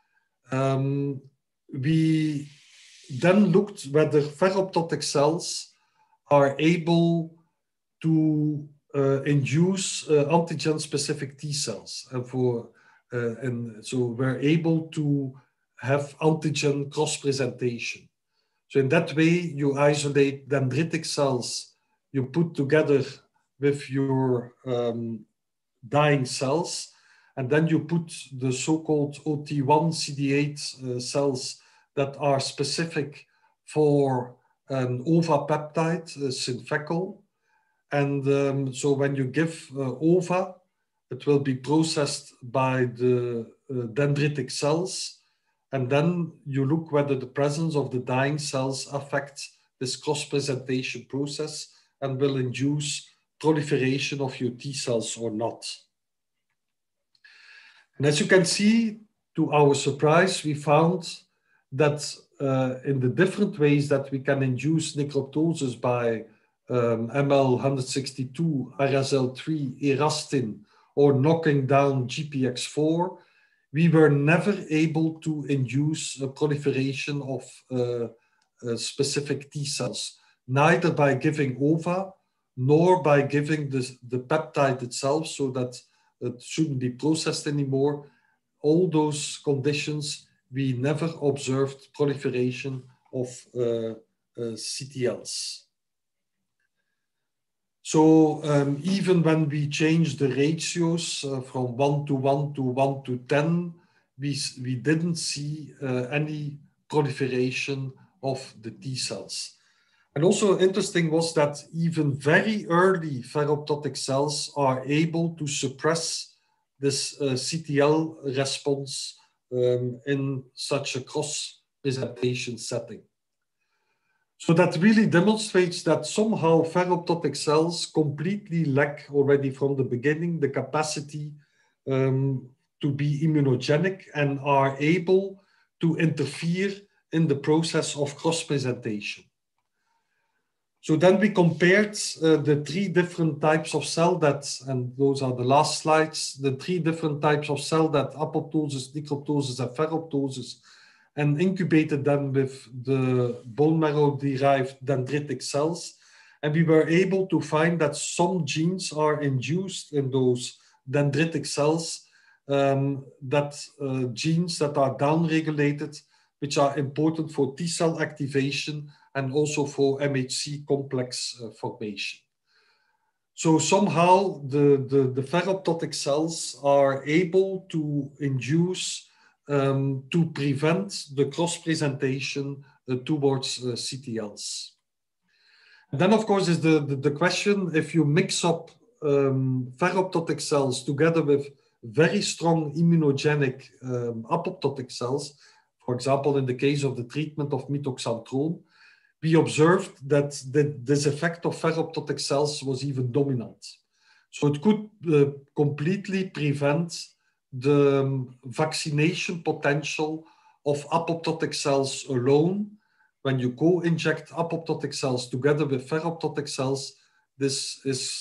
We then looked whether ferroptotic cells are able to induce antigen-specific T cells, and so we're able to have antigen cross-presentation. So in that way, you isolate dendritic cells, you put together with your dying cells, and then you put the so-called OT1 CD8 cells that are specific for an OVA peptide, Synfecol. And so when you give OVA, it will be processed by the dendritic cells. And then you look whether the presence of the dying cells affects this cross-presentation process and will induce proliferation of your T cells or not. And as you can see, to our surprise, we found that in the different ways that we can induce necroptosis by ML162, RSL3, Erastin, or knocking down GPX4, we were never able to induce a proliferation of specific T cells, neither by giving OVA, nor by giving the peptide itself so that it shouldn't be processed anymore. All those conditions, we never observed proliferation of CTLs. So even when we changed the ratios from 1 to 1 to 1 to 10, we didn't see any proliferation of the T cells. And also interesting was that even very early ferroptotic cells are able to suppress this CTL response in such a cross-presentation setting. So that really demonstrates that somehow ferroptotic cells completely lack already from the beginning the capacity to be immunogenic and are able to interfere in the process of cross-presentation. So then we compared the 3 different types of cell that, and those are the last slides, the 3 different types of cell that apoptosis, necroptosis, and ferroptosis, and incubated them with the bone marrow-derived dendritic cells. And we were able to find that some genes are induced in those dendritic cells, genes that are downregulated, which are important for T cell activation and also for MHC complex formation. So somehow the ferroptotic cells are able to induce, to prevent the cross-presentation towards CTLs. And then of course is the question, if you mix up ferroptotic cells together with very strong immunogenic apoptotic cells, for example, in the case of the treatment of mitoxantrone, we observed that this effect of ferroptotic cells was even dominant. So it could completely prevent the vaccination potential of apoptotic cells alone. When you co-inject apoptotic cells together with ferroptotic cells, this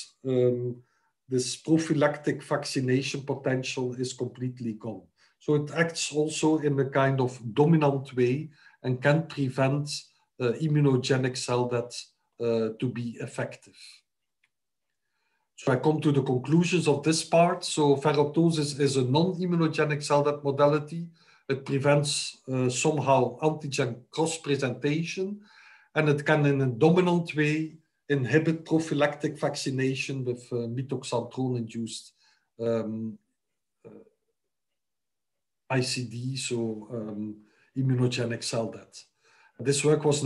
prophylactic vaccination potential is completely gone. So it acts also in a kind of dominant way and can prevent immunogenic cell death to be effective. So I come to the conclusions of this part. So ferroptosis is a non-immunogenic cell death modality. It prevents somehow antigen cross-presentation, and it can in a dominant way inhibit prophylactic vaccination with mitoxantrone-induced ICD, so immunogenic cell death. This work was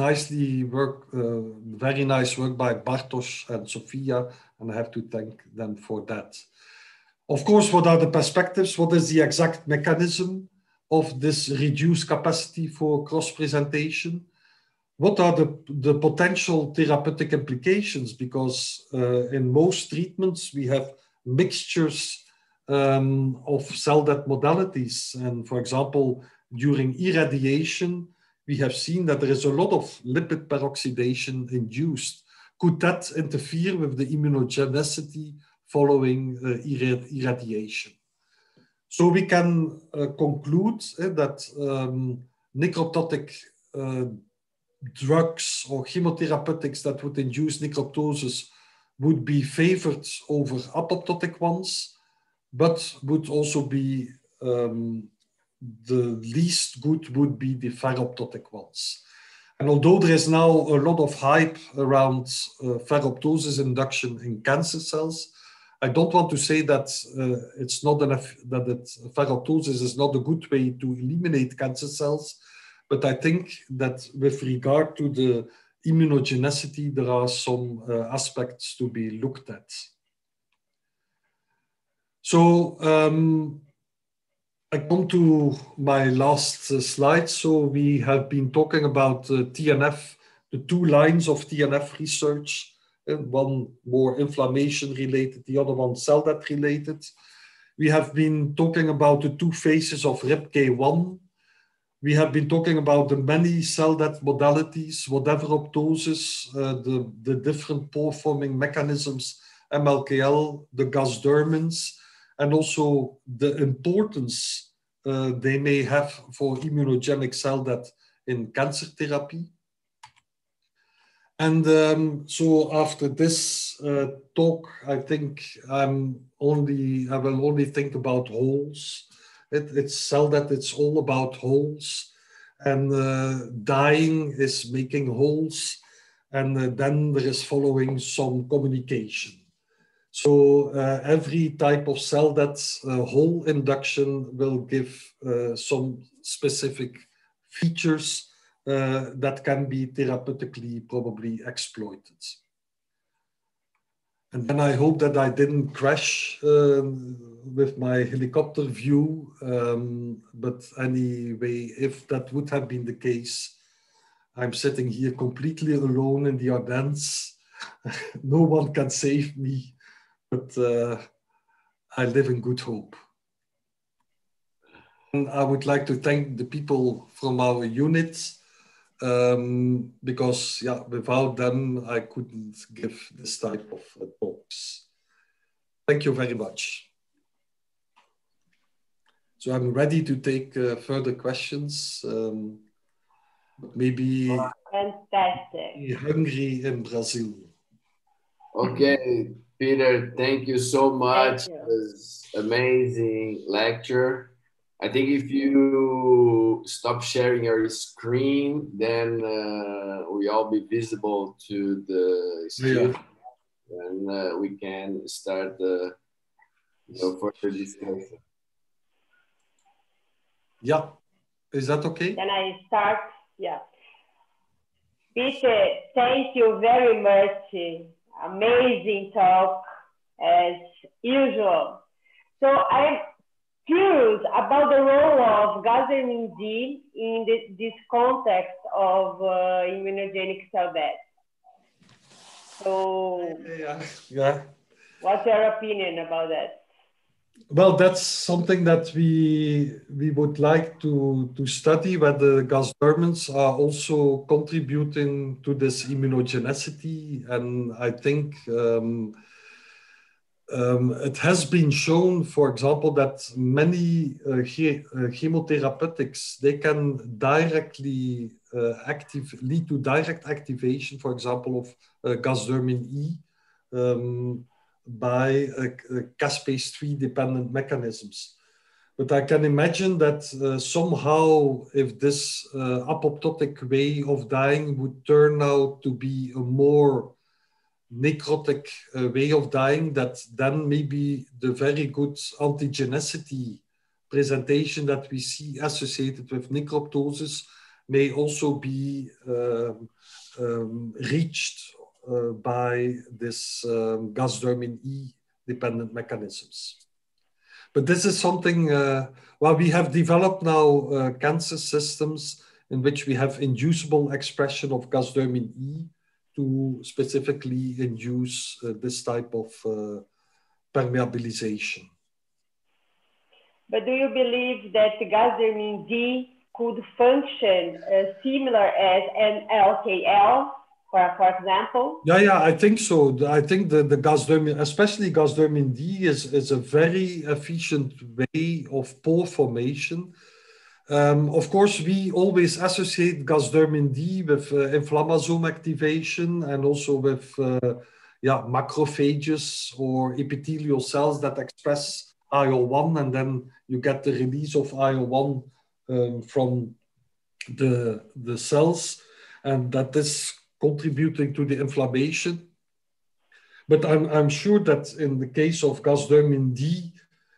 very nice work by Bartosz and Sofia, and I have to thank them for that. Of course, what are the perspectives? What is the exact mechanism of this reduced capacity for cross-presentation? What are the potential therapeutic implications? Because in most treatments, we have mixtures of cell death modalities. And for example, during irradiation, we have seen that there is a lot of lipid peroxidation induced. Could that interfere with the immunogenicity following irradiation? So we can conclude that necroptotic drugs or chemotherapeutics that would induce necroptosis would be favored over apoptotic ones, but would also be the least good would be the pharoptotic ones. And although there is now a lot of hype around pharoptosis induction in cancer cells, I don't want to say that it's not enough, that pharoptosis is not a good way to eliminate cancer cells, but I think that with regard to the immunogenicity, there are some aspects to be looked at. So I come to my last slide. So we have been talking about TNF, the two lines of TNF research, one more inflammation related, the other one cell death related. We have been talking about the two phases of RIPK1. We have been talking about the many cell death modalities, whatever apoptosis, the different pore-forming mechanisms, MLKL, the Gas-Dermans, and also the importance they may have for immunogenic cell death in cancer therapy. And so after this talk, I think I will only think about wholes. It's cell death, it's all about wholes. And dying is making wholes. And then there is following some communication. So every type of cell death whole induction will give some specific features that can be therapeutically probably exploited. And then I hope that I didn't crash with my helicopter view. But anyway, if that would have been the case, I'm sitting here completely alone in the Ardennes. No one can save me. But I live in good hope. And I would like to thank the people from our unit because without them, I couldn't give this type of talks. Thank you very much. So I'm ready to take further questions. Maybe fantastic. Hungry in Brazil. Okay, Peter, thank you so much. It was amazing lecture. I think if you stop sharing your screen, then we all be visible to the student, and we can start the further discussion. Yeah, is that okay? Can I start? Yeah. Peter, thank you very much. Amazing talk as usual. So I'm curious about the role of Gas-Dermin D in this context of immunogenic cell death. So what's your opinion about that? Well, that's something that we would like to study, whether Gas-Dermans are also contributing to this immunogenicity. And I think it has been shown, for example, that many chemotherapeutics, they can directly lead to direct activation, for example, of Gas-Dermin E by caspase-3 dependent mechanisms. But I can imagine that somehow if this apoptotic way of dying would turn out to be a more necrotic way of dying, that then maybe the very good antigenicity presentation that we see associated with necroptosis may also be reached by this Gas-Dermin E dependent mechanisms. But this is something, well, we have developed now cancer systems in which we have inducible expression of Gas-Dermin E to specifically induce this type of permeabilization. But do you believe that Gas-Dermin D could function similar as an LKL, for example? Yeah, I think so. I think the Gasdermin, especially Gasdermin D, is a very efficient way of pore formation. Of course, we always associate Gasdermin D with inflammasome activation and also with macrophages or epithelial cells that express IL-1, and then you get the release of IL-1 from the cells, and that is contributing to the inflammation. But I'm sure that in the case of Gasdermin D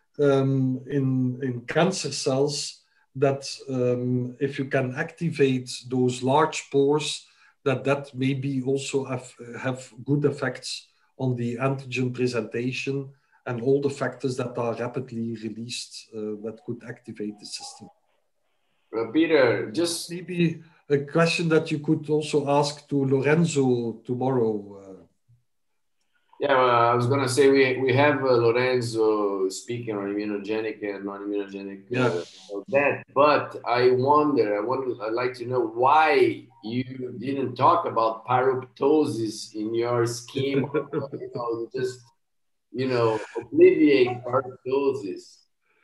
in cancer cells, that if you can activate those large pores, that maybe also have good effects on the antigen presentation and all the factors that are rapidly released that could activate the system. Peter, just maybe a question that you could also ask to Lorenzo tomorrow. Yeah, well, I was going to say we have Lorenzo speaking on immunogenic and non-immunogenic that, but I'd like to know why you didn't talk about pyroptosis in your scheme. Just alleviate pyroptosis,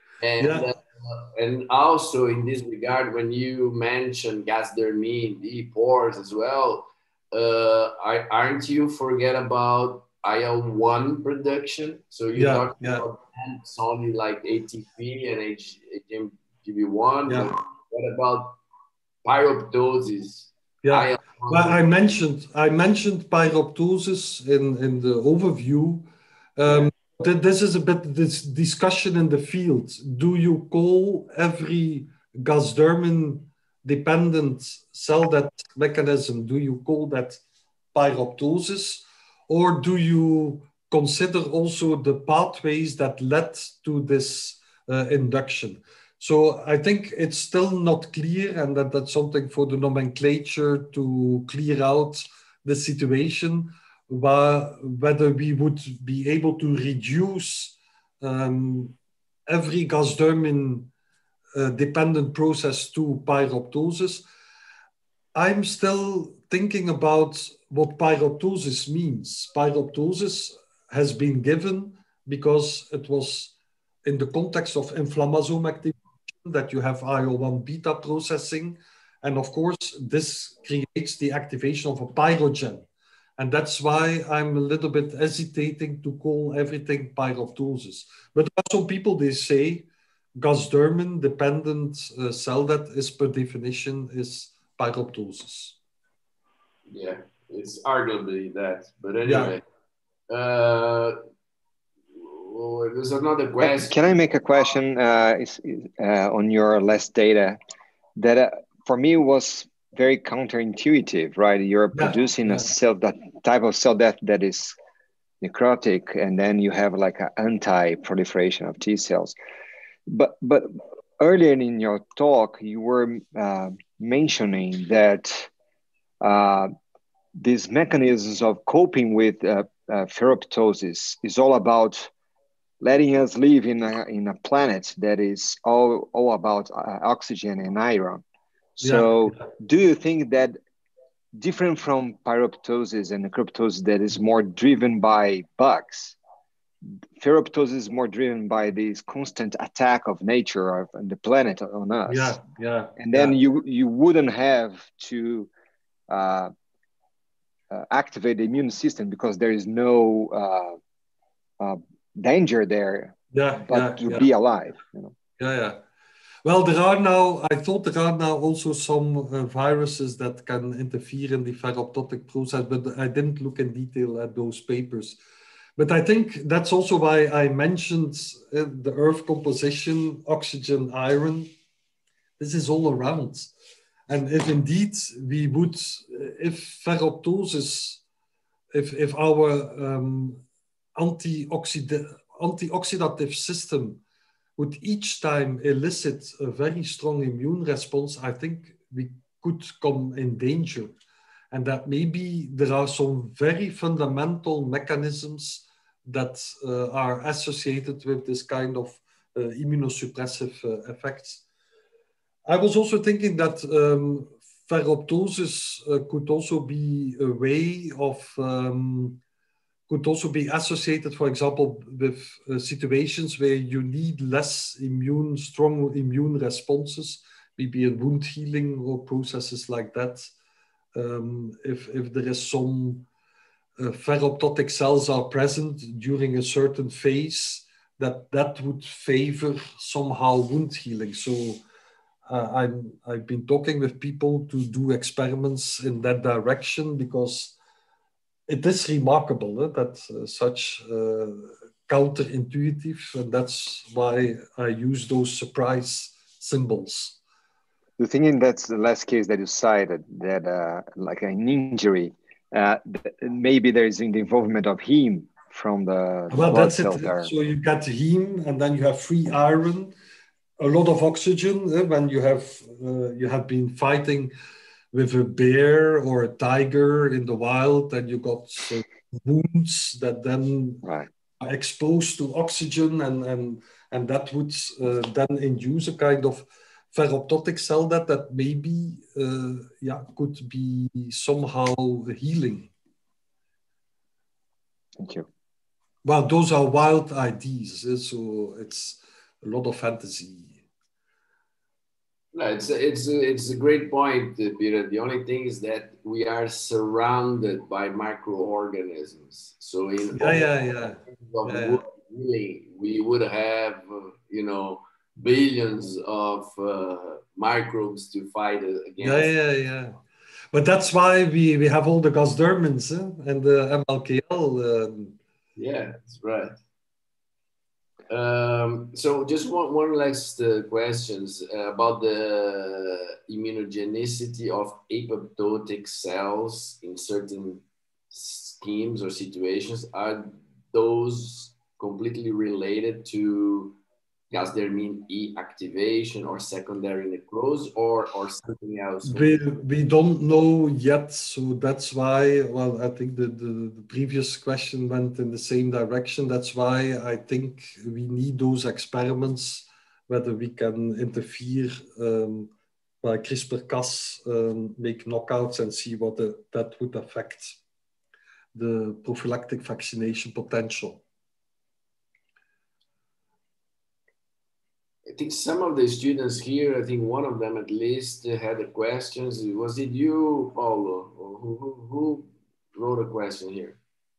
and also in this regard, when you mentioned Gasdermin D pores as well, aren't you forget about IL-1 production? So you talk about it's only like ATP and HMGB1. Yeah. But what about pyroptosis? Yeah. Well, I mentioned pyroptosis in the overview. This is a bit this discussion in the field. Do you call every Gasdermin dependent cell death mechanism, do you call that pyroptosis? Or do you consider also the pathways that led to this induction? So I think it's still not clear, and that's something for the nomenclature to clear out the situation, whether we would be able to reduce every Gasdermin dependent process to pyroptosis. I'm still thinking about what pyroptosis means. Pyroptosis has been given because it was in the context of inflammasome activation that you have IL-1 beta processing. And of course, this creates the activation of a pyrogen. And that's why I'm a little bit hesitating to call everything pyroptosis. But there are some people, they say Gasdermin dependent cell death is per definition is pyroptosis. Yeah, it's arguably that, but anyway. There's another question. Can I make a question on your last data that for me was very counterintuitive, right? You're producing a cell, that type of cell death that is necrotic, and then you have like an anti-proliferation of T cells. But earlier in your talk, you were mentioning that these mechanisms of coping with ferroptosis is all about letting us live in a planet that is all about oxygen and iron. So do you think that different from pyroptosis and necroptosis that is more driven by bugs, ferroptosis is more driven by this constant attack of nature and the planet on us? And then you wouldn't have to activate the immune system because there is no danger there, but to be alive. Well, I thought there are now also some viruses that can interfere in the ferroptotic process, but I didn't look in detail at those papers. But I think that's also why I mentioned the earth composition, oxygen, iron. This is all around. And if indeed we would, if ferroptosis, if our antioxidative system would each time elicit a very strong immune response, I think we could come in danger. And that maybe there are some very fundamental mechanisms that are associated with this kind of immunosuppressive effects. I was also thinking that ferroptosis could also be a way of, could also be associated, for example, with situations where you need less strong immune responses, maybe in wound healing or processes like that. If there is some ferroptotic cells are present during a certain phase, that would favor somehow wound healing. So I've been talking with people to do experiments in that direction, because it is remarkable that such counterintuitive, and that's why I use those surprise symbols. The thing in that's the last case that you cited, that like an injury, maybe there's the involvement of heme from the blood cell there. So you get heme, and then you have free iron, a lot of oxygen. When you have been fighting with a bear or a tiger in the wild, and you got wounds that then are exposed to oxygen, and that would then induce a kind of ferroptotic cell that maybe could be somehow healing. Thank you. Well, those are wild ideas, so it's a lot of fantasy. No, it's a great point, Peter. The only thing is that we are surrounded by microorganisms. So in healing, we would have, billions of microbes to fight against. But that's why we have all the Gazdermans and the MLKL. Yeah, that's right. So just one last questions about the immunogenicity of apoptotic cells in certain schemes or situations. Are those completely related to Gazdermin E activation or secondary necrosis or something else? We don't know yet, so that's why, well, I think the previous question went in the same direction. That's why I think we need those experiments, whether we can interfere by CRISPR-Cas, make knockouts and see what that would affect the prophylactic vaccination potential. I think some of the students here, I think one of them at least had a question. Was it you, Paulo? Or who wrote a question here?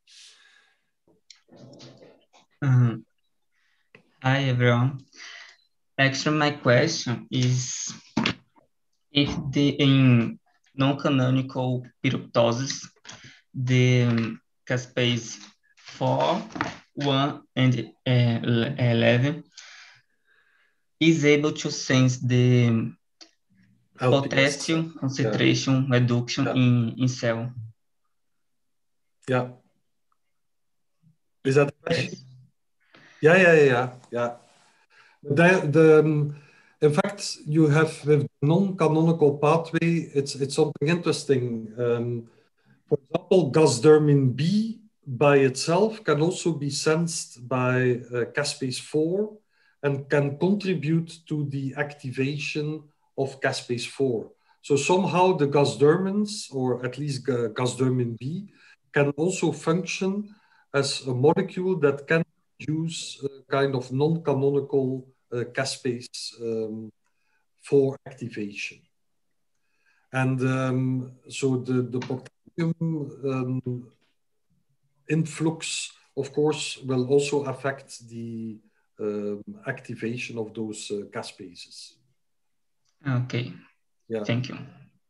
Hi, everyone. Actually, my question is if in non-canonical pyroptosis, the caspase 4, 1, and 11 is able to sense the potassium concentration reduction in cell. Yeah. Is that the question? Yeah. In fact, you have with non-canonical pathway, it's something interesting. For example, Gazdermin B by itself can also be sensed by caspase 4 and can contribute to the activation of caspase 4. So somehow the Gazdermins, or at least Gazdermin B, can also function as a molecule that can use a kind of non-canonical caspase 4 activation. And so the potassium influx, of course, will also affect the activation of those caspases. Okay. Yeah. Thank you.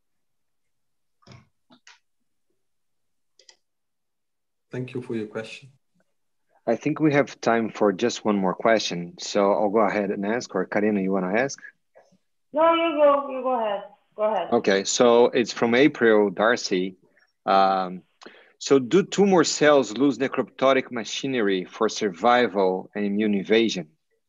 Thank you for your question. I think we have time for just one more question. So I'll go ahead and ask, or Karina, you want to ask? No, you go ahead. Go ahead. Okay, so it's from April Darcy. So do tumor cells lose necroptotic machinery for survival and immune evasion?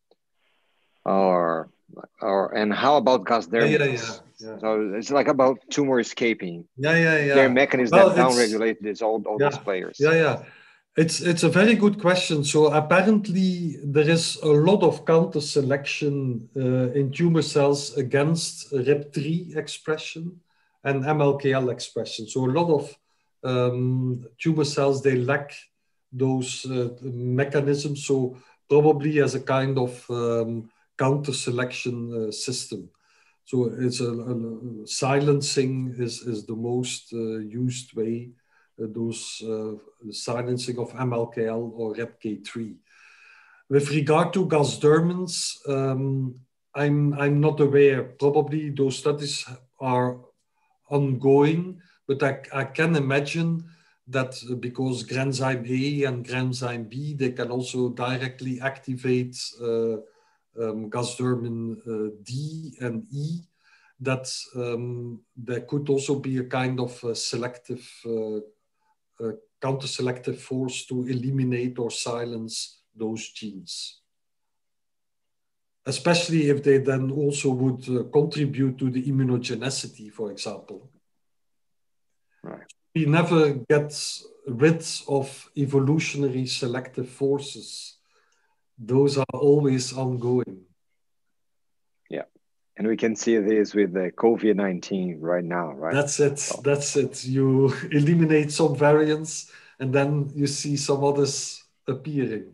And how about Gazdermin? Yeah. So it's like about tumor escaping. Their mechanism that downregulate all these players. It's a very good question. So apparently there is a lot of counter selection in tumor cells against RIP3 expression and MLKL expression. So a lot of tumor cells, they lack those mechanisms. So probably as a kind of counter selection system. So it's silencing is the most used way, those silencing of MLKL or REPK3. With regard to Gasdermans, I'm not aware. Probably those studies are ongoing, but I can imagine that because granzyme A and granzyme B, they can also directly activate Gasdermin D and E, that there could also be a kind of selective, counter-selective force to eliminate or silence those genes. Especially if they then also would contribute to the immunogenicity, for example. Right. We never get rid of evolutionary selective forces. Those are always ongoing. Yeah, and we can see this with the COVID-19 right now, right? That's it, that's it. You eliminate some variants and then you see some others appearing.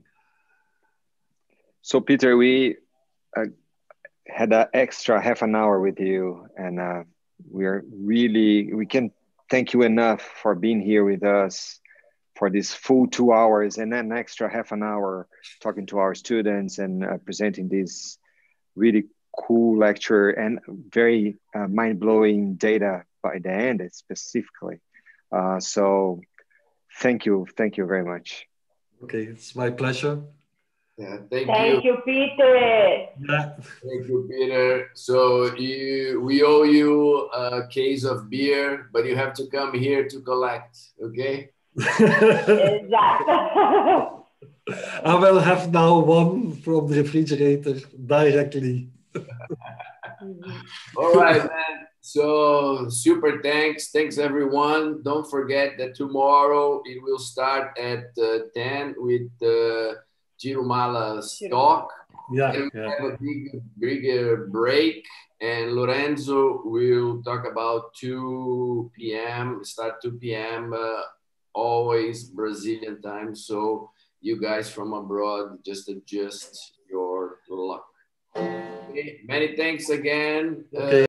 So Peter, we had an extra half an hour with you, and we can thank you enough for being here with us for this full 2 hours and then an extra half an hour talking to our students and presenting this really cool lecture and very mind-blowing data by the end specifically. So thank you very much. Okay, it's my pleasure. Yeah, thank you, Peter. Yeah. Thank you, Peter. So we owe you a case of beer, but you have to come here to collect, okay? Exactly. I will have now one from the refrigerator directly. All right, man. So super thanks. Thanks, everyone. Don't forget that tomorrow it will start at 10 with Tirumala's talk. Yeah, and we have a bigger break. And Lorenzo will talk about 2 p.m., start 2 p.m., always Brazilian time. So you guys from abroad, just adjust your luck. Okay. Many thanks again. Okay.